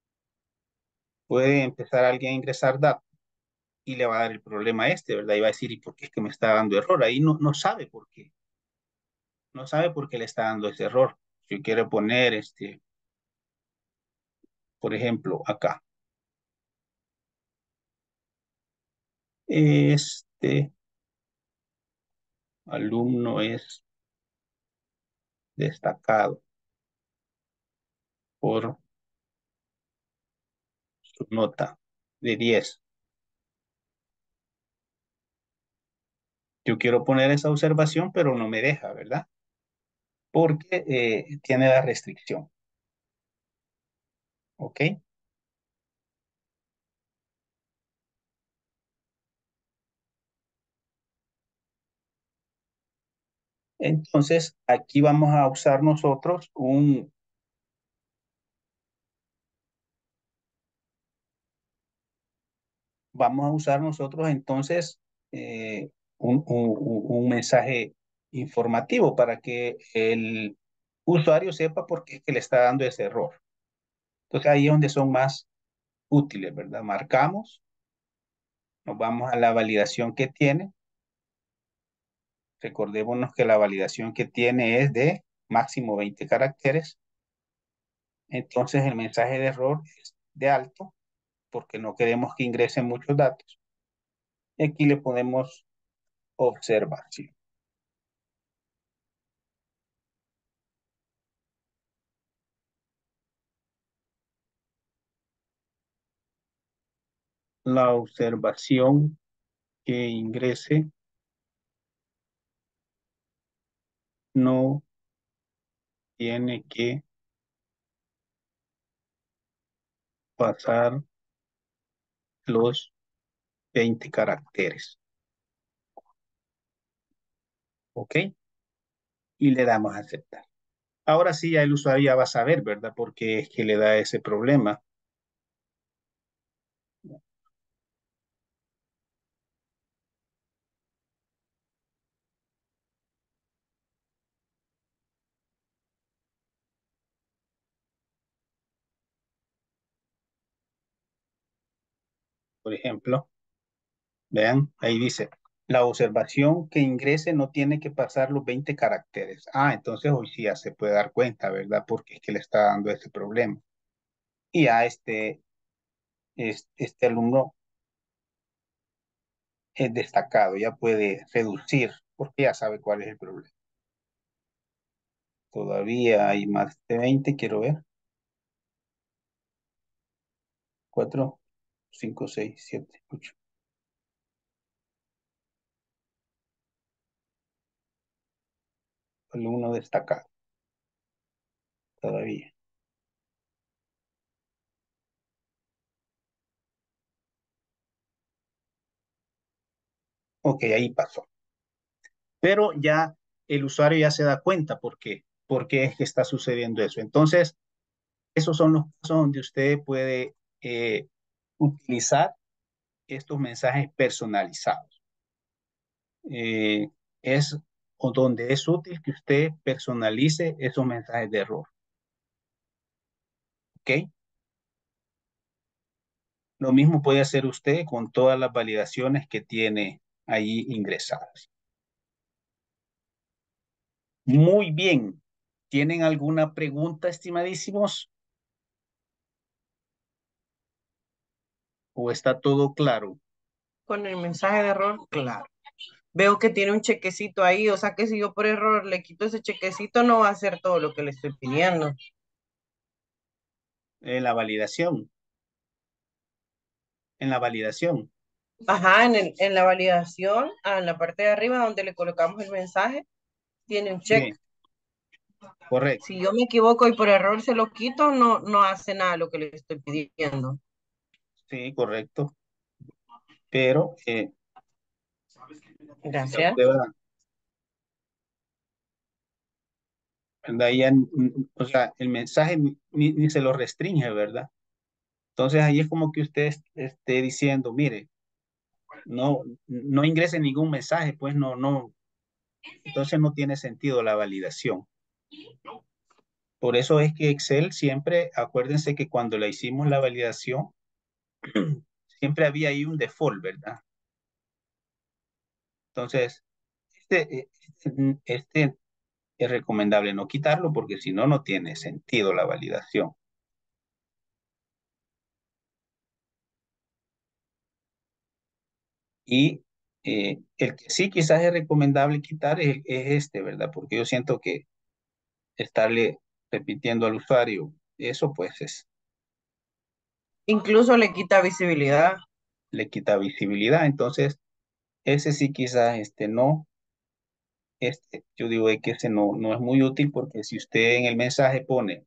puede empezar alguien a ingresar datos y le va a dar el problema este, ¿verdad? Y va a decir, ¿y por qué es que me está dando error? Ahí no, no sabe por qué. No sabe por qué le está dando ese error. Si quiere poner, este, por ejemplo, acá. Este alumno es destacado por su nota de diez. Yo quiero poner esa observación, pero no me deja, ¿verdad? Porque eh, tiene la restricción. ¿Ok? Entonces, aquí vamos a usar nosotros un, vamos a usar nosotros entonces eh, un, un- un mensaje informativo para que el usuario sepa por qué es que le está dando ese error. Entonces ahí es donde son más útiles, ¿verdad? Marcamos, nos vamos a la validación que tiene. Recordémonos que la validación que tiene es de máximo veinte caracteres. Entonces el mensaje de error es de alto porque no queremos que ingresen muchos datos. Y aquí le ponemos observación. La observación que ingrese no tiene que pasar los veinte caracteres. ¿Ok? Y le damos a aceptar. Ahora sí, ya el usuario ya va a saber, ¿verdad? Por qué es que le da ese problema. Por ejemplo, vean, ahí dice, la observación que ingrese no tiene que pasar los veinte caracteres. Ah, entonces hoy sí ya se puede dar cuenta, ¿verdad? Porque es que le está dando ese problema. Y a este, este, este alumno es destacado, ya puede reducir, porque ya sabe cuál es el problema. Todavía hay más de veinte, quiero ver. cuatro, cinco, seis, siete, ocho. Alumno destacado. Todavía. Ok, ahí pasó. Pero ya el usuario ya se da cuenta por qué, por qué es que está sucediendo eso. Entonces, esos son los casos donde usted puede eh, utilizar estos mensajes personalizados. Eh, es o donde es útil que usted personalice esos mensajes de error. ¿Ok? Lo mismo puede hacer usted con todas las validaciones que tiene ahí ingresadas. Muy bien. ¿Tienen alguna pregunta, estimadísimos? ¿O está todo claro? Con el mensaje de error, claro. Veo que tiene un chequecito ahí, o sea que si yo por error le quito ese chequecito, no va a hacer todo lo que le estoy pidiendo. En la validación. En la validación. Ajá, en, el, en la validación, ah, en la parte de arriba donde le colocamos el mensaje, tiene un check. Sí, correcto. Si yo me equivoco y por error se lo quito, no, no hace nada lo que le estoy pidiendo. Sí, correcto. Pero eh, Gracias. usted va, ¿verdad? Ya, mm, o sea, el mensaje ni, ni- ni se lo restringe, ¿verdad? Entonces ahí es como que usted est- esté diciendo, mire, no, no ingrese ningún mensaje, pues no, no. Entonces no tiene sentido la validación. Por eso es que Excel siempre, acuérdense que cuando le hicimos la validación, siempre había ahí un default, ¿verdad? Entonces, este, este, este es recomendable no quitarlo porque si no, no tiene sentido la validación. Y eh, el que sí quizás es recomendable quitar es, es este, ¿verdad? Porque yo siento que estarle repitiendo al usuario, eso pues es, Incluso le quita visibilidad. le quita visibilidad. Entonces, ese sí quizás este no, este, yo digo de que ese no, no es muy útil porque si usted en el mensaje pone,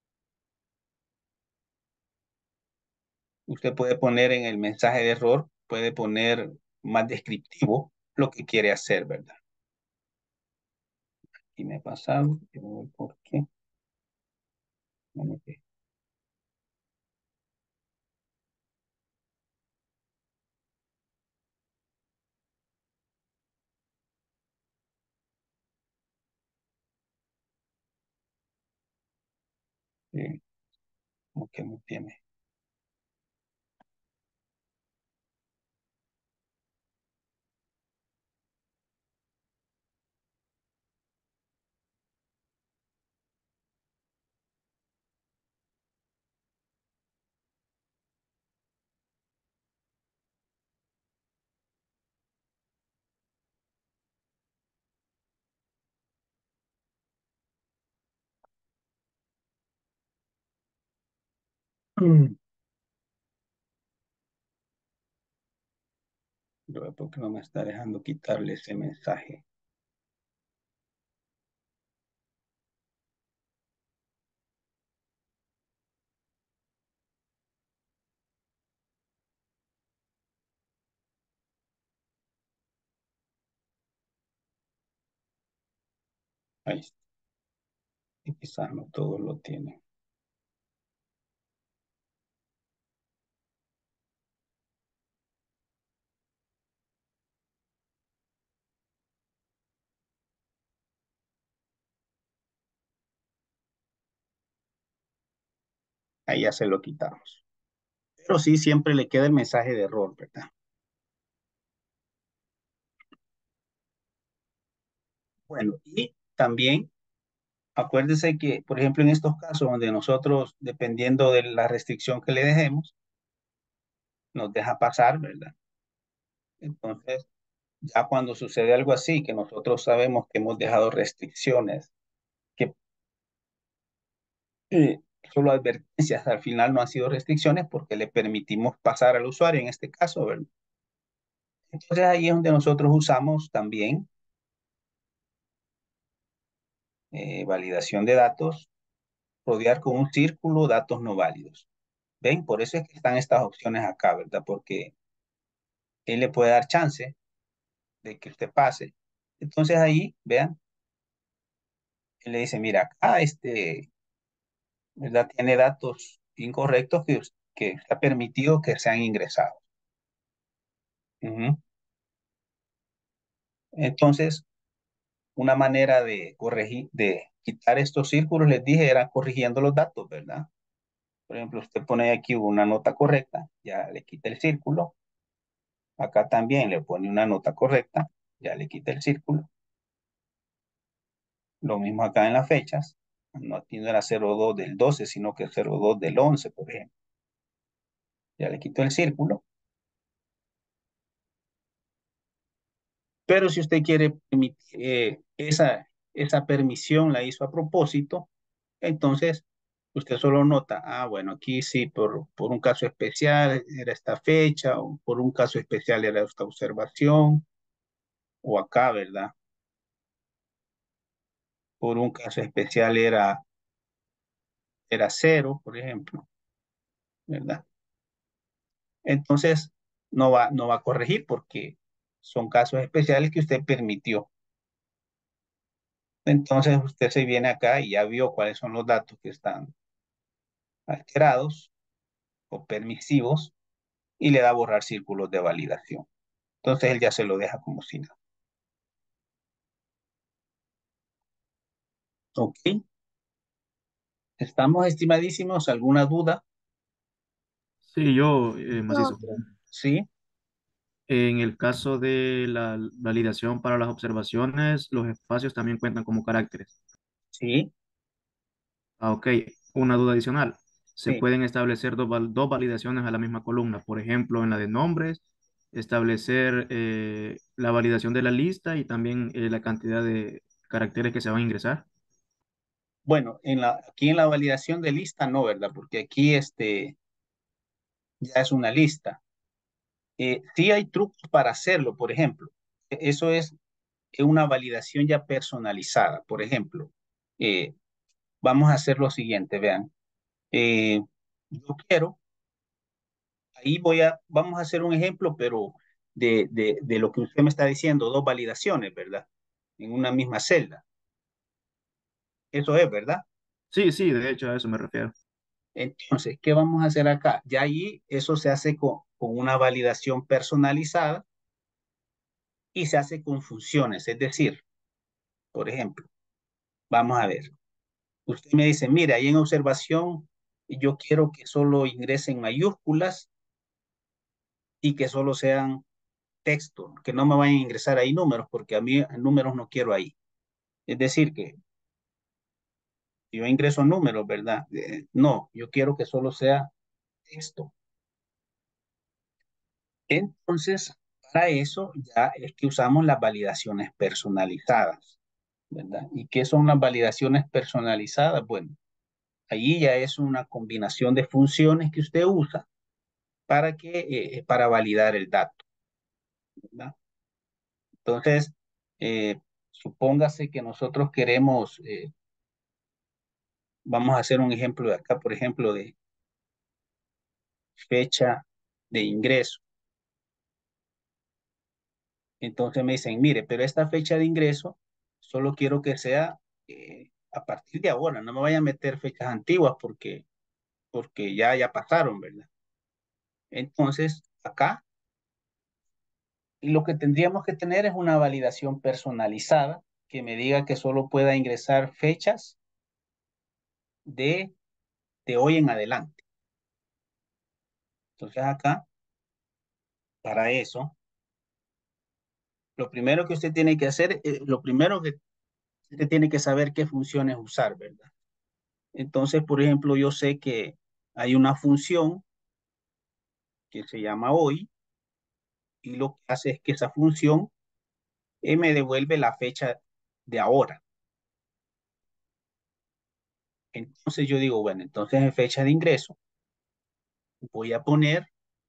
usted puede poner en el mensaje de error, puede poner más descriptivo lo que quiere hacer, ¿verdad? Y me he pasado, quiero ver por qué. No me quedé. Sí, como que no tiene. Mm. Yo veo por qué no me está dejando quitarle ese mensaje. Ahí está. Y quizás no todos lo tienen. Ahí ya se lo quitamos. Pero sí, siempre le queda el mensaje de error, ¿verdad? Bueno, y también acuérdese que, por ejemplo, en estos casos donde nosotros, dependiendo de la restricción que le dejemos, nos deja pasar, ¿verdad? Entonces, ya cuando sucede algo así, que nosotros sabemos que hemos dejado restricciones, que eh, solo advertencias, al final no han sido restricciones porque le permitimos pasar al usuario en este caso, ¿verdad? Entonces ahí es donde nosotros usamos también eh, validación de datos, rodear con un círculo datos no válidos. ¿Ven? Por eso es que están estas opciones acá, ¿verdad? Porque él le puede dar chance de que usted pase. Entonces ahí, vean, él le dice, mira, acá este, ¿verdad? Tiene datos incorrectos que, que está permitido que sean ingresados. Uh-huh. Entonces, una manera de corregir, de quitar estos círculos, les dije, era corrigiendo los datos, ¿verdad? Por ejemplo, usted pone aquí una nota correcta, ya le quita el círculo. Acá también le pone una nota correcta, ya le quita el círculo. Lo mismo acá en las fechas. No, aquí no era cero dos del doce, sino que cero dos del once, por ejemplo. Ya le quito el círculo. Pero si usted quiere permitir, eh, esa, esa permisión la hizo a propósito, entonces usted solo nota, ah, bueno, aquí sí, por, por un caso especial era esta fecha, o por un caso especial era esta observación, o acá, ¿verdad? Por un caso especial era, era cero, por ejemplo, ¿verdad? Entonces, no va, no va a corregir porque son casos especiales que usted permitió. Entonces, usted se viene acá y ya vio cuáles son los datos que están alterados o permisivos y le da a borrar círculos de validación. Entonces, él ya se lo deja como si nada. Ok. ¿Estamos estimadísimos? ¿Alguna duda? Sí, yo, eh, macizo. Sí. En el caso de la validación para las observaciones, los espacios también cuentan como caracteres. Sí. Ah, ok, una duda adicional. Se Sí. pueden establecer dos, val- dos validaciones a la misma columna. Por ejemplo, en la de nombres, establecer eh, la validación de la lista y también eh, la cantidad de caracteres que se van a ingresar. Bueno, en la, aquí en la validación de lista no, ¿verdad? Porque aquí este, ya es una lista. Eh, sí hay trucos para hacerlo, por ejemplo. E- Eso es una validación ya personalizada. Por ejemplo, eh, vamos a hacer lo siguiente, vean. Eh, yo quiero, ahí voy a, vamos a hacer un ejemplo, pero de, de, de lo que usted me está diciendo, dos validaciones, ¿verdad? En una misma celda. Eso es, ¿verdad? Sí, sí, de hecho a eso me refiero. Entonces, ¿qué vamos a hacer acá? Ya ahí eso se hace con, con una validación personalizada y se hace con funciones. Es decir, por ejemplo, vamos a ver. Usted me dice, mire, ahí en observación, yo quiero que solo ingresen mayúsculas y que solo sean texto, que no me vayan a ingresar ahí números, porque a mí números no quiero ahí. Es decir, que yo ingreso números, ¿verdad? Eh, no, yo quiero que solo sea texto. Entonces, para eso ya es que usamos las validaciones personalizadas, ¿verdad? ¿Y qué son las validaciones personalizadas? Bueno, ahí ya es una combinación de funciones que usted usa para que, eh, para validar el dato, ¿verdad? Entonces, eh, supóngase que nosotros queremos, eh, vamos a hacer un ejemplo de acá, por ejemplo, de fecha de ingreso. Entonces me dicen, mire, pero esta fecha de ingreso solo quiero que sea eh, a partir de ahora, no me vaya a meter fechas antiguas porque, porque ya, ya pasaron, ¿verdad? Entonces, acá lo que tendríamos que tener es una validación personalizada que me diga que solo pueda ingresar fechas de, de hoy en adelante. Entonces acá, para eso, lo primero que usted tiene que hacer, eh, lo primero que usted tiene que saber qué funciones usar, ¿verdad? Entonces, por ejemplo, yo sé que hay una función que se llama hoy y lo que hace es que esa función eh, me devuelve la fecha de ahora. Entonces yo digo, bueno, entonces en fecha de ingreso voy a poner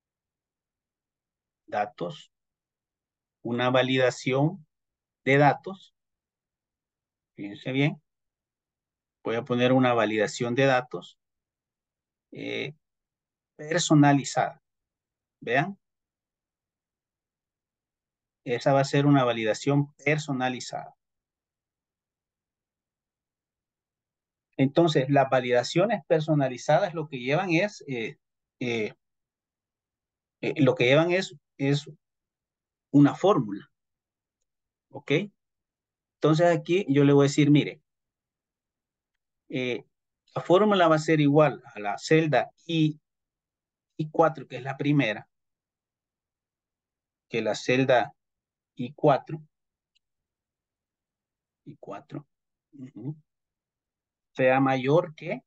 datos, una validación de datos. Fíjense bien, voy a poner una validación de datos eh, personalizada. Vean, esa va a ser una validación personalizada. Entonces, las validaciones personalizadas lo que llevan es, eh, eh, eh, lo que llevan es, es una fórmula, ¿ok? Entonces aquí yo le voy a decir, mire, eh, la fórmula va a ser igual a la celda I, I4, que es la primera, que la celda I cuatro, I cuatro, uh-huh, sea mayor que,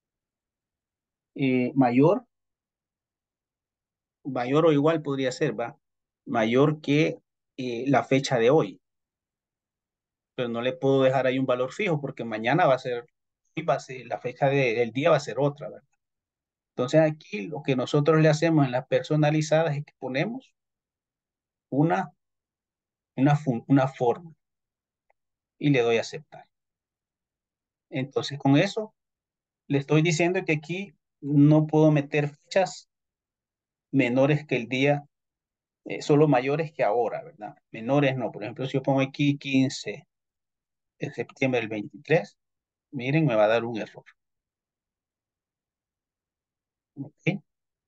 eh, mayor, mayor o igual podría ser, ¿va? Mayor que eh, la fecha de hoy. Pero no le puedo dejar ahí un valor fijo porque mañana va a ser, va a ser la fecha de- del día va a ser otra, ¿verdad? Entonces aquí lo que nosotros le hacemos en las personalizadas es que ponemos una, una, fun- una forma y le doy a aceptar. Entonces con eso le estoy diciendo que aquí no puedo meter fechas menores que el día, eh, solo mayores que ahora, ¿verdad? Menores no. Por ejemplo, si yo pongo aquí quince de septiembre del veintitrés, miren, me va a dar un error. ¿Ok?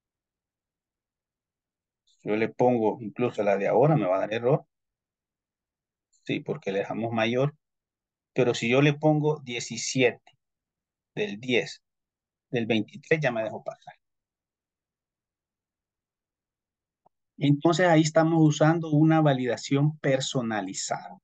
Yo le pongo incluso la de ahora, me va a dar error. Sí, porque le dejamos mayor. Pero si yo le pongo diecisiete del diez del veintitrés, ya me dejó pasar. Entonces ahí estamos usando una validación personalizada.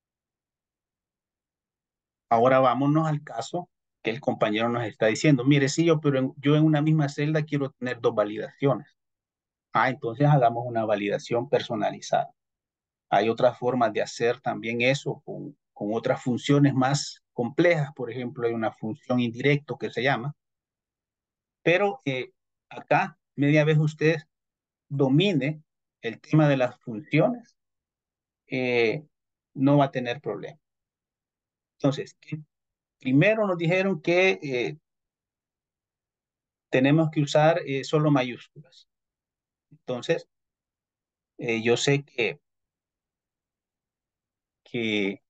Ahora vámonos al caso que el compañero nos está diciendo. Mire, sí, yo, pero en, yo en una misma celda quiero tener dos validaciones. Ah, entonces hagamos una validación personalizada. Hay otras formas de hacer también eso con, con otras funciones más complejas. Por ejemplo, hay una función indirecto que se llama. Pero eh, acá, media vez usted domine el tema de las funciones, eh, no va a tener problema. Entonces, primero nos dijeron que eh, tenemos que usar eh, solo mayúsculas. Entonces, eh, yo sé que, que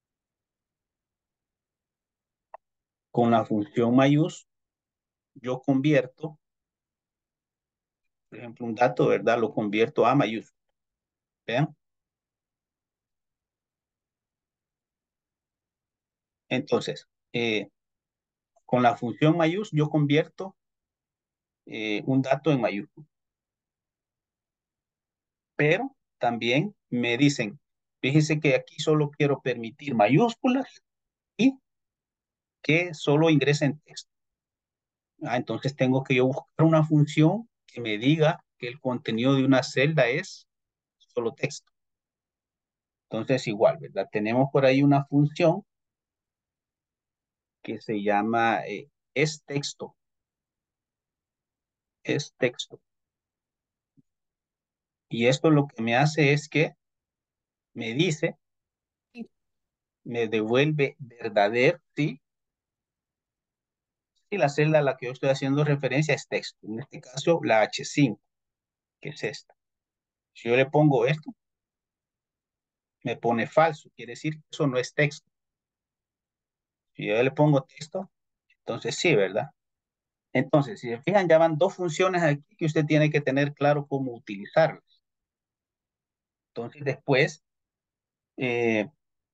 con la función mayús, yo convierto, por ejemplo, un dato, ¿verdad? Lo convierto a mayúscula. ¿Vean? Entonces, eh, con la función mayúscula yo convierto eh, un dato en mayúscula. Pero también me dicen, fíjense que aquí solo quiero permitir mayúsculas y que solo ingresen texto. Ah, entonces tengo que yo buscar una función que me diga que el contenido de una celda es solo texto. Entonces igual, ¿verdad? Tenemos por ahí una función que se llama eh, es texto. Es texto. Y esto lo que me hace es que me dice, me devuelve verdadero, ¿sí? Y la celda a la que yo estoy haciendo referencia es texto. En este caso, la hache cinco, que es esta. Si yo le pongo esto, me pone falso. Quiere decir que eso no es texto. Si yo le pongo texto, entonces sí, ¿verdad? Entonces, si se fijan, ya van dos funciones aquí que usted tiene que tener claro cómo utilizarlas. Entonces, después, eh,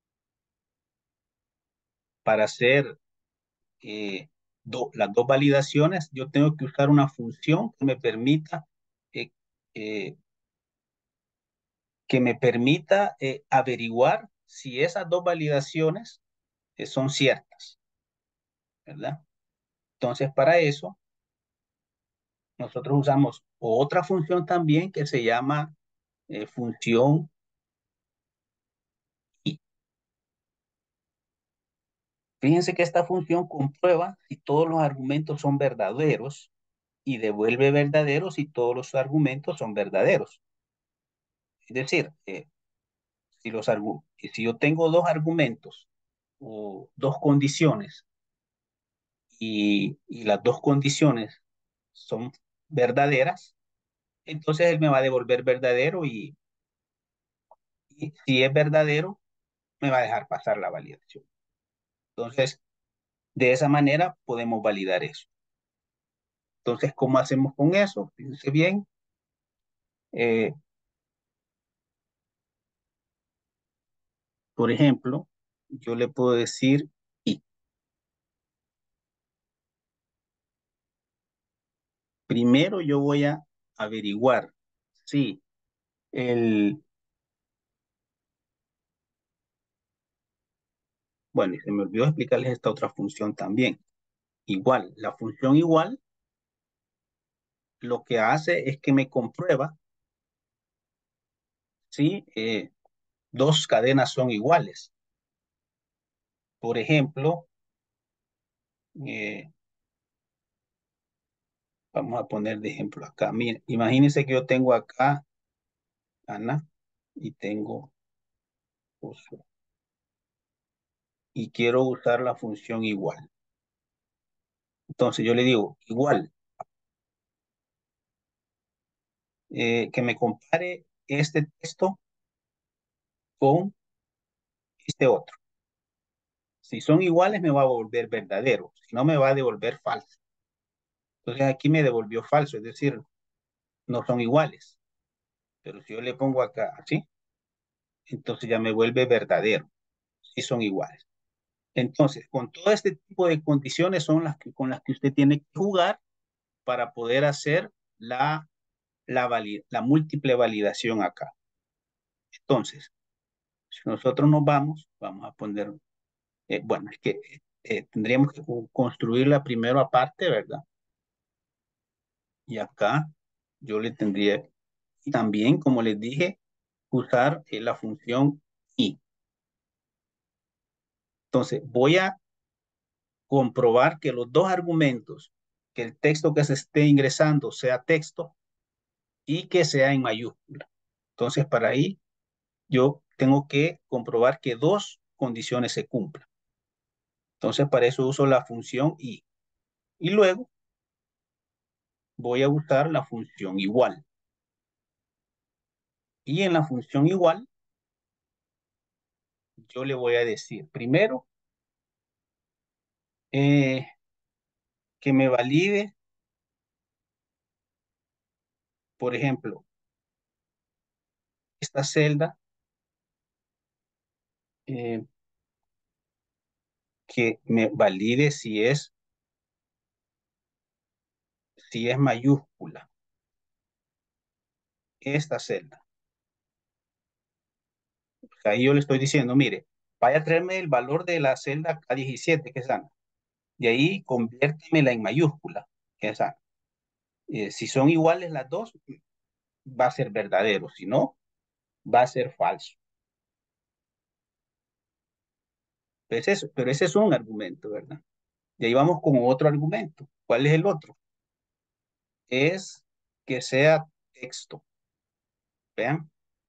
para hacer eh, do, las dos validaciones, yo tengo que usar una función que me permita, eh, eh, que me permita eh, averiguar si esas dos validaciones eh, son ciertas, ¿verdad? Entonces, para eso, nosotros usamos otra función también que se llama eh, función y. Fíjense que esta función comprueba si todos los argumentos son verdaderos y devuelve verdaderos si todos los argumentos son verdaderos. Es decir, eh, si, los argu si yo tengo dos argumentos o dos condiciones y, y las dos condiciones son verdaderas, entonces él me va a devolver verdadero y, y si es verdadero, me va a dejar pasar la validación. Entonces, de esa manera podemos validar eso. Entonces, ¿cómo hacemos con eso? Fíjense bien. Eh, por ejemplo, yo le puedo decir y. Primero yo voy a averiguar si el... Bueno, y se me olvidó explicarles esta otra función también. Igual, la función igual lo que hace es que me comprueba si eh, dos cadenas son iguales. Por ejemplo, eh, vamos a poner de ejemplo acá. Miren, imagínense que yo tengo acá Ana y tengo Josué. Y quiero usar la función igual. Entonces yo le digo igual. Eh, que me compare este texto con este otro. Si son iguales me va a volver verdadero, si no me va a devolver falso. Entonces aquí me devolvió falso, es decir, no son iguales. Pero si yo le pongo acá así, entonces ya me vuelve verdadero, si son iguales. Entonces, con todo este tipo de condiciones son las que, con las que usted tiene que jugar para poder hacer la, la, valid, la múltiple validación acá. Entonces, si nosotros nos vamos, vamos a poner, eh, bueno, es que eh, tendríamos que construirla primero aparte, ¿verdad? Y acá yo le tendría también, como les dije, usar eh, la función y. Entonces, voy a comprobar que los dos argumentos, que el texto que se esté ingresando sea texto y que sea en mayúscula. Entonces, para ahí, yo tengo que comprobar que dos condiciones se cumplan. Entonces, para eso uso la función y. Y luego, voy a usar la función igual. Y en la función igual, yo le voy a decir, primero, eh, que me valide, por ejemplo, esta celda, eh, que me valide si es si es mayúscula esta celda. O sea, ahí yo le estoy diciendo, mire, vaya a traerme el valor de la celda K diecisiete, que es Ana. Y ahí conviértemela en mayúscula, que es Ana. Eh, si son iguales las dos, va a ser verdadero. Si no, va a ser falso. Pues eso, pero ese es un argumento, ¿verdad? Y ahí vamos con otro argumento. ¿Cuál es el otro? Es que sea texto. Vean.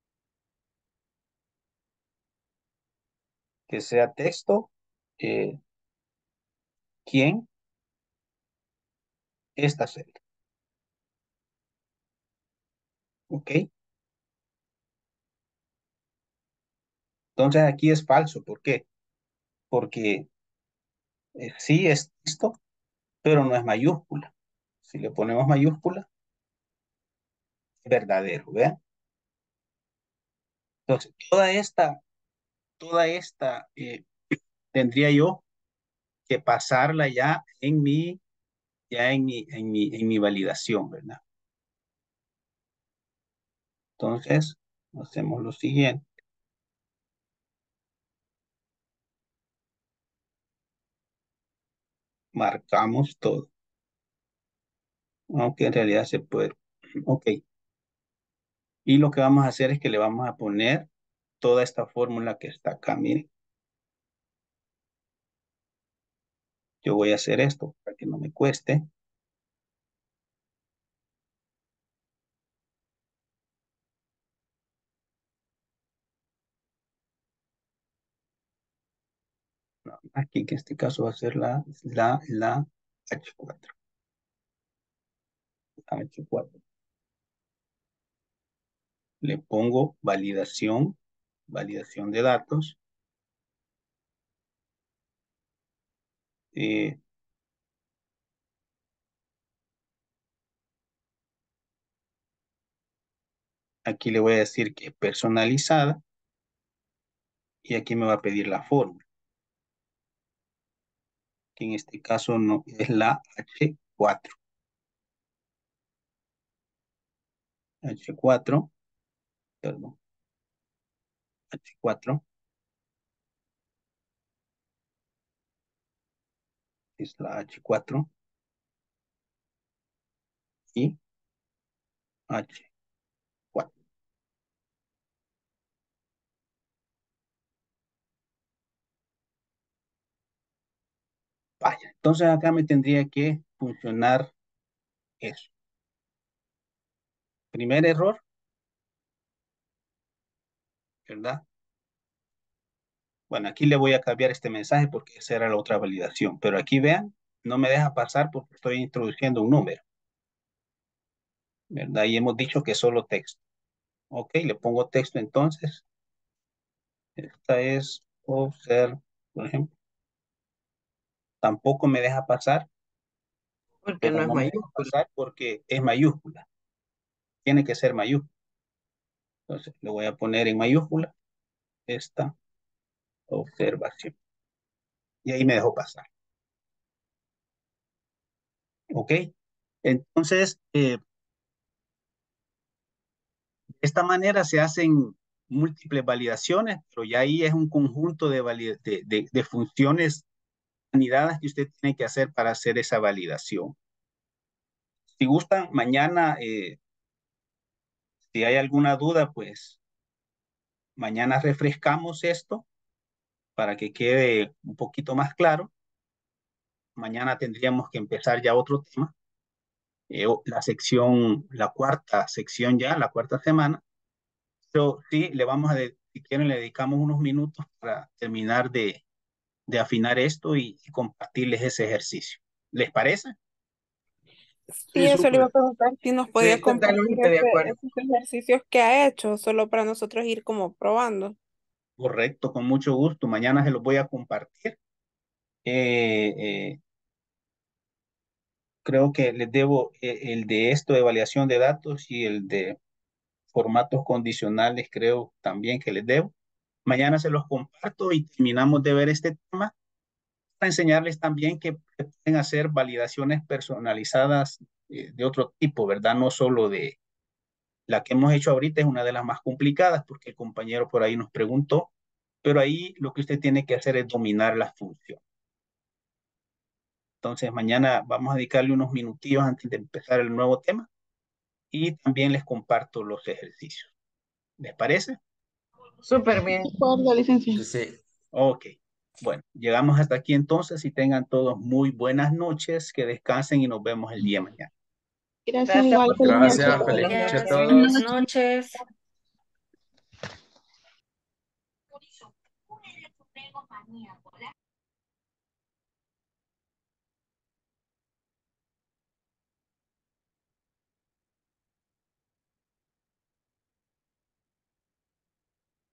Que sea texto. Eh, ¿Quién? Esta celda. ¿Ok? Entonces aquí es falso. ¿Por qué? Porque eh, sí es texto, pero no es mayúscula. Si le ponemos mayúscula, es verdadero. ¿Vean? Entonces, toda esta, toda esta eh, tendría yo que pasarla ya en mi, ya en mi, en mi, en mi validación, ¿verdad? Entonces, hacemos lo siguiente. Marcamos todo. Aunque en realidad se puede. Ok. Y lo que vamos a hacer es que le vamos a poner toda esta fórmula que está acá. Miren. Yo voy a hacer esto para que no me cueste. No, aquí que en este caso va a ser la, la, la H cuatro. H cuatro. Le pongo validación, validación de datos. Eh, aquí le voy a decir que es personalizada. Y aquí me va a pedir la fórmula. Que en este caso no es la H cuatro. H cuatro, perdón. H cuatro es la H cuatro y H cuatro. Vaya, entonces acá me tendría que funcionar eso. Primer error, ¿verdad? Bueno, aquí le voy a cambiar este mensaje porque esa era la otra validación. Pero aquí vean, no me deja pasar porque estoy introduciendo un número, ¿verdad? Y hemos dicho que solo texto. Ok, le pongo texto entonces. Esta es observe, por ejemplo. Tampoco me deja pasar, Porque pero no es no me deja mayúscula. pasar porque es mayúscula. Tiene que ser mayúscula. Entonces, le voy a poner en mayúscula esta observación. Y ahí me dejó pasar. ¿Ok? Entonces, eh, de esta manera se hacen múltiples validaciones, pero ya ahí es un conjunto de, de, de, de funciones anidadas que usted tiene que hacer para hacer esa validación. Si gustan, mañana, eh, si hay alguna duda, pues mañana refrescamos esto para que quede un poquito más claro. Mañana tendríamos que empezar ya otro tema, eh, la sección, la cuarta sección ya, la cuarta semana. Pero sí, le vamos a, si quieren, le dedicamos unos minutos para terminar de, de afinar esto y, y compartirles ese ejercicio. ¿Les parece? Sí, Sí, eso le iba a súper. preguntar si nos podía Sí, compartir totalmente de ese- acuerdo. esos ejercicios que ha hecho, solo para nosotros ir como probando. Correcto, con mucho gusto. Mañana se los voy a compartir. Eh, eh, creo que les debo eh, el de esto de evaluación de datos y el de formatos condicionales, creo también que les debo. Mañana se los comparto y terminamos de ver este tema para enseñarles también que pueden hacer validaciones personalizadas eh, de otro tipo, ¿verdad? No solo de la que hemos hecho ahorita, es una de las más complicadas porque el compañero por ahí nos preguntó, pero ahí lo que usted tiene que hacer es dominar la función. Entonces mañana vamos a dedicarle unos minutillos antes de empezar el nuevo tema y también les comparto los ejercicios. ¿Les parece? Súper bien. De acuerdo, licenciado. Sí, sí. Ok. Bueno, llegamos hasta aquí entonces y tengan todos muy buenas noches, que descansen y nos vemos el día de mañana. Gracias, igual. Feliz noche. Gracias, feliz noche a Buenas todos. noches.